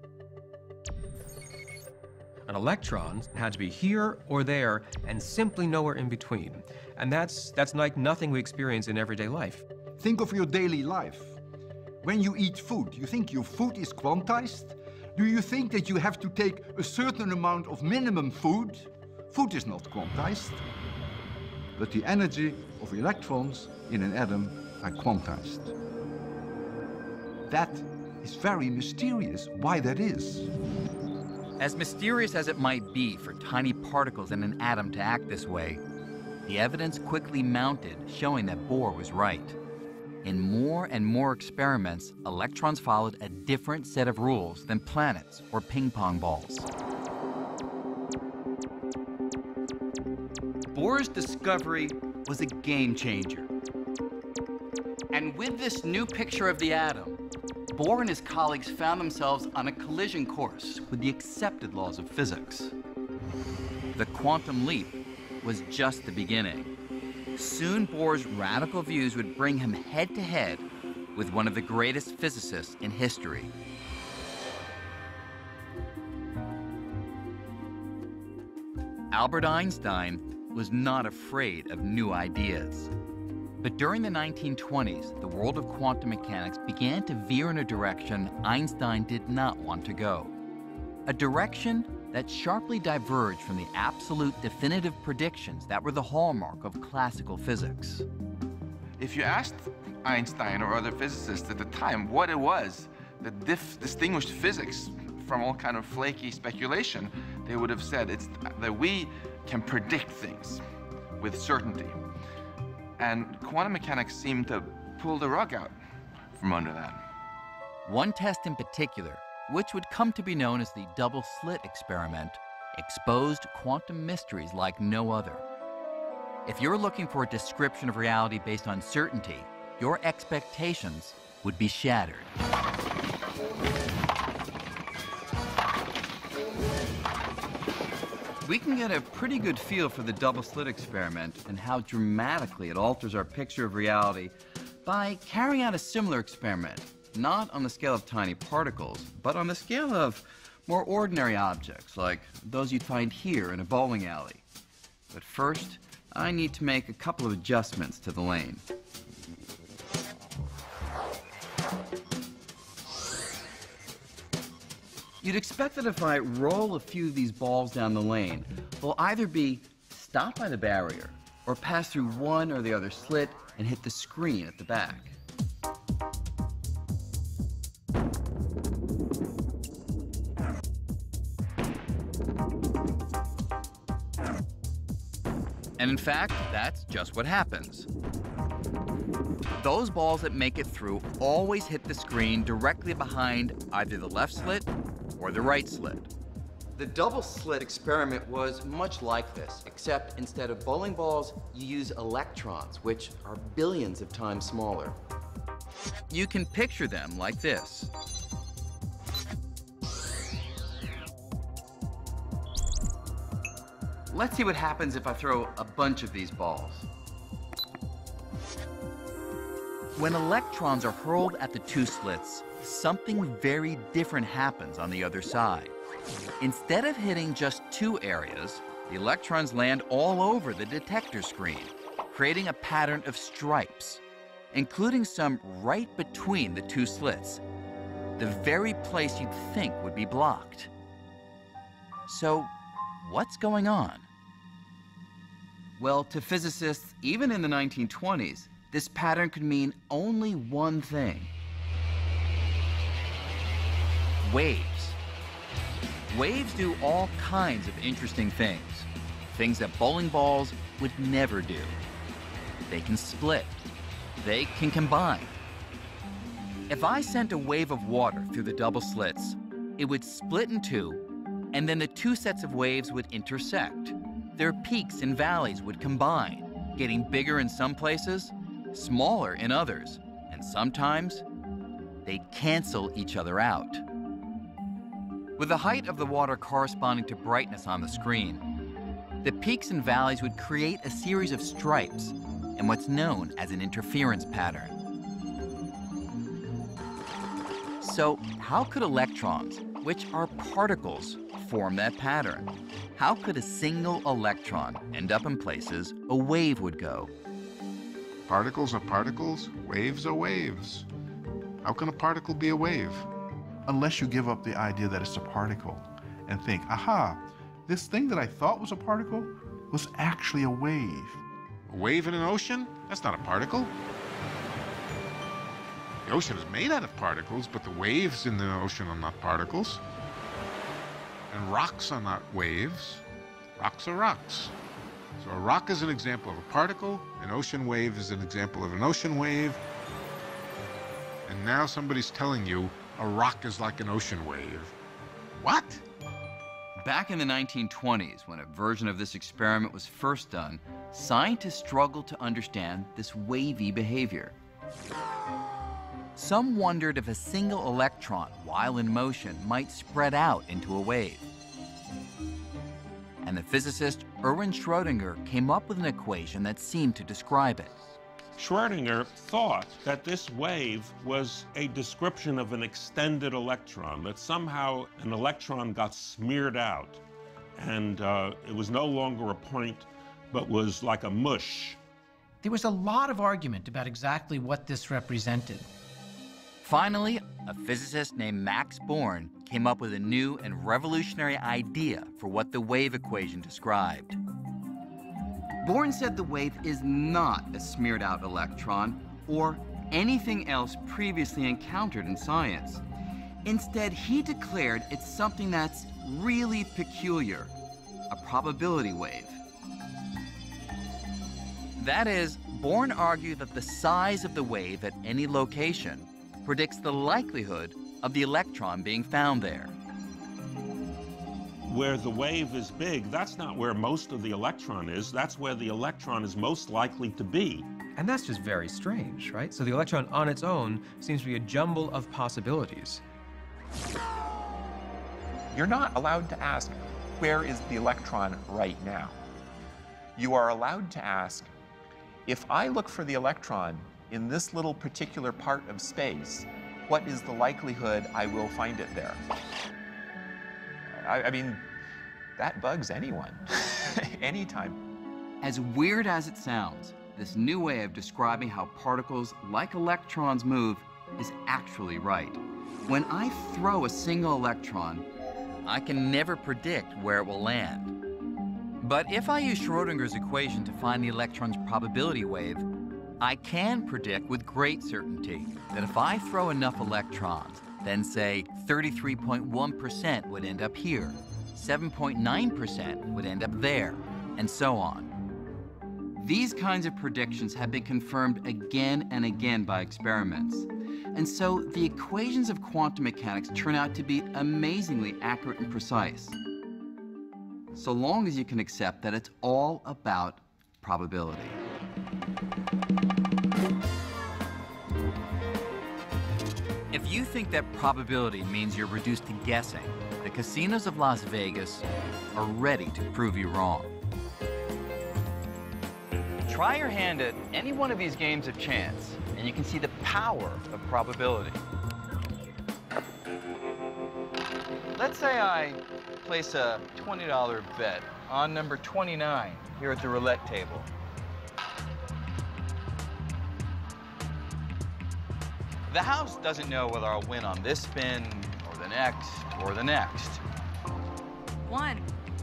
An electron had to be here or there and simply nowhere in between. And that's, that's like nothing we experience in everyday life. Think of your daily life. When you eat food, you think your food is quantized? Do you think that you have to take a certain amount of minimum food? Food is not quantized. But the energy of electrons in an atom are quantized. That is very mysterious, why that is. As mysterious as it might be for tiny particles in an atom to act this way, the evidence quickly mounted showing that Bohr was right. In more and more experiments, electrons followed a different set of rules than planets or ping pong balls. Bohr's discovery was a game changer. And with this new picture of the atom, Bohr and his colleagues found themselves on a collision course with the accepted laws of physics. The quantum leap was just the beginning. Soon Bohr's radical views would bring him head-to-head with one of the greatest physicists in history. Albert Einstein was not afraid of new ideas. But during the nineteen twenties, the world of quantum mechanics began to veer in a direction Einstein did not want to go. A direction that sharply diverged from the absolute definitive predictions that were the hallmark of classical physics. If you asked Einstein or other physicists at the time what it was that dif distinguished physics from all kind of flaky speculation, they would have said it's that we can predict things with certainty. And quantum mechanics seemed to pull the rug out from under that. One test in particular, which would come to be known as the double-slit experiment, exposed quantum mysteries like no other. If you're looking for a description of reality based on certainty, your expectations would be shattered. We can get a pretty good feel for the double-slit experiment and how dramatically it alters our picture of reality by carrying out a similar experiment, not on the scale of tiny particles, but on the scale of more ordinary objects, like those you'd find here in a bowling alley. But first, I need to make a couple of adjustments to the lane. You'd expect that if I roll a few of these balls down the lane, they'll either be stopped by the barrier or pass through one or the other slit and hit the screen at the back. And in fact, that's just what happens. Those balls that make it through always hit the screen directly behind either the left slit or the right slit. The double slit experiment was much like this, except instead of bowling balls, you use electrons, which are billions of times smaller. You can picture them like this. Let's see what happens if I throw a bunch of these balls. When electrons are hurled at the two slits, something very different happens on the other side. Instead of hitting just two areas, the electrons land all over the detector screen, creating a pattern of stripes, including some right between the two slits, the very place you'd think would be blocked. So, what's going on? Well, to physicists, even in the nineteen twenties, this pattern could mean only one thing. Waves. Waves do all kinds of interesting things. Things that bowling balls would never do. They can split. They can combine. If I sent a wave of water through the double slits, it would split in two, and then the two sets of waves would intersect. Their peaks and valleys would combine, getting bigger in some places, smaller in others, and sometimes they'd cancel each other out. With the height of the water corresponding to brightness on the screen, the peaks and valleys would create a series of stripes and what's known as an interference pattern. So how could electrons, which are particles, form that pattern? How could a single electron end up in places a wave would go? Particles are particles, waves are waves. How can a particle be a wave? Unless you give up the idea that it's a particle and think, aha, this thing that I thought was a particle was actually a wave. A wave in an ocean? That's not a particle. The ocean is made out of particles, but the waves in the ocean are not particles. And rocks are not waves. Rocks are rocks. So a rock is an example of a particle, an ocean wave is an example of an ocean wave, and now somebody's telling you a rock is like an ocean wave. What? Back in the nineteen twenties, when a version of this experiment was first done, scientists struggled to understand this wavy behavior. Some wondered if a single electron, while in motion, might spread out into a wave. And the physicist Erwin Schrödinger came up with an equation that seemed to describe it. Schrödinger thought that this wave was a description of an extended electron, that somehow an electron got smeared out, and uh, it was no longer a point, but was like a mush. There was a lot of argument about exactly what this represented. Finally, a physicist named Max Born came up with a new and revolutionary idea for what the wave equation described. Born said the wave is not a smeared out electron or anything else previously encountered in science. Instead, he declared it's something that's really peculiar, a probability wave. That is, Born argued that the size of the wave at any location predicts the likelihood of the electron being found there. Where the wave is big, that's not where most of the electron is. That's where the electron is most likely to be. And that's just very strange, right? So the electron on its own seems to be a jumble of possibilities. You're not allowed to ask, where is the electron right now? You are allowed to ask, if I look for the electron in this little particular part of space, what is the likelihood I will find it there? I, I mean, that bugs anyone, anytime. As weird as it sounds, this new way of describing how particles like electrons move is actually right. When I throw a single electron, I can never predict where it will land. But if I use Schrödinger's equation to find the electron's probability wave, I can predict with great certainty that if I throw enough electrons, then say thirty-three point one percent would end up here, seven point nine percent would end up there, and so on. These kinds of predictions have been confirmed again and again by experiments. And so the equations of quantum mechanics turn out to be amazingly accurate and precise, so long as you can accept that it's all about probability. If you think that probability means you're reduced to guessing, the casinos of Las Vegas are ready to prove you wrong. Try your hand at any one of these games of chance, and you can see the power of probability. Let's say I place a twenty dollar bet on number twenty-nine here at the roulette table. The house doesn't know whether I'll win on this spin, or the next, or the next. One.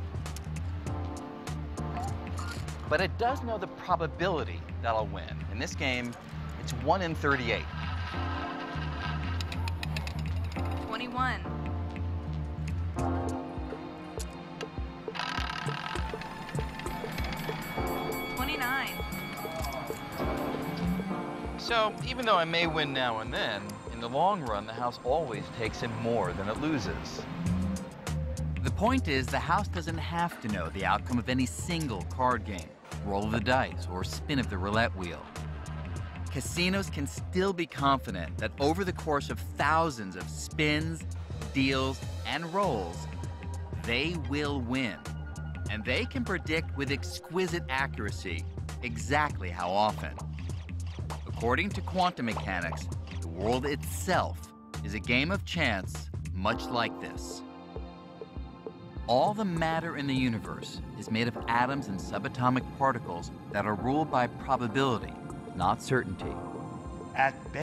But it does know the probability that I'll win. In this game, it's one in thirty-eight. Twenty-one. Twenty-nine. So even though I may win now and then, in the long run, the house always takes in more than it loses. The point is, the house doesn't have to know the outcome of any single card game, roll of the dice, or spin of the roulette wheel. Casinos can still be confident that over the course of thousands of spins, deals, and rolls, they will win. And they can predict with exquisite accuracy exactly how often. According to quantum mechanics, the world itself is a game of chance much like this. All the matter in the universe is made of atoms and subatomic particles that are ruled by probability, not certainty. At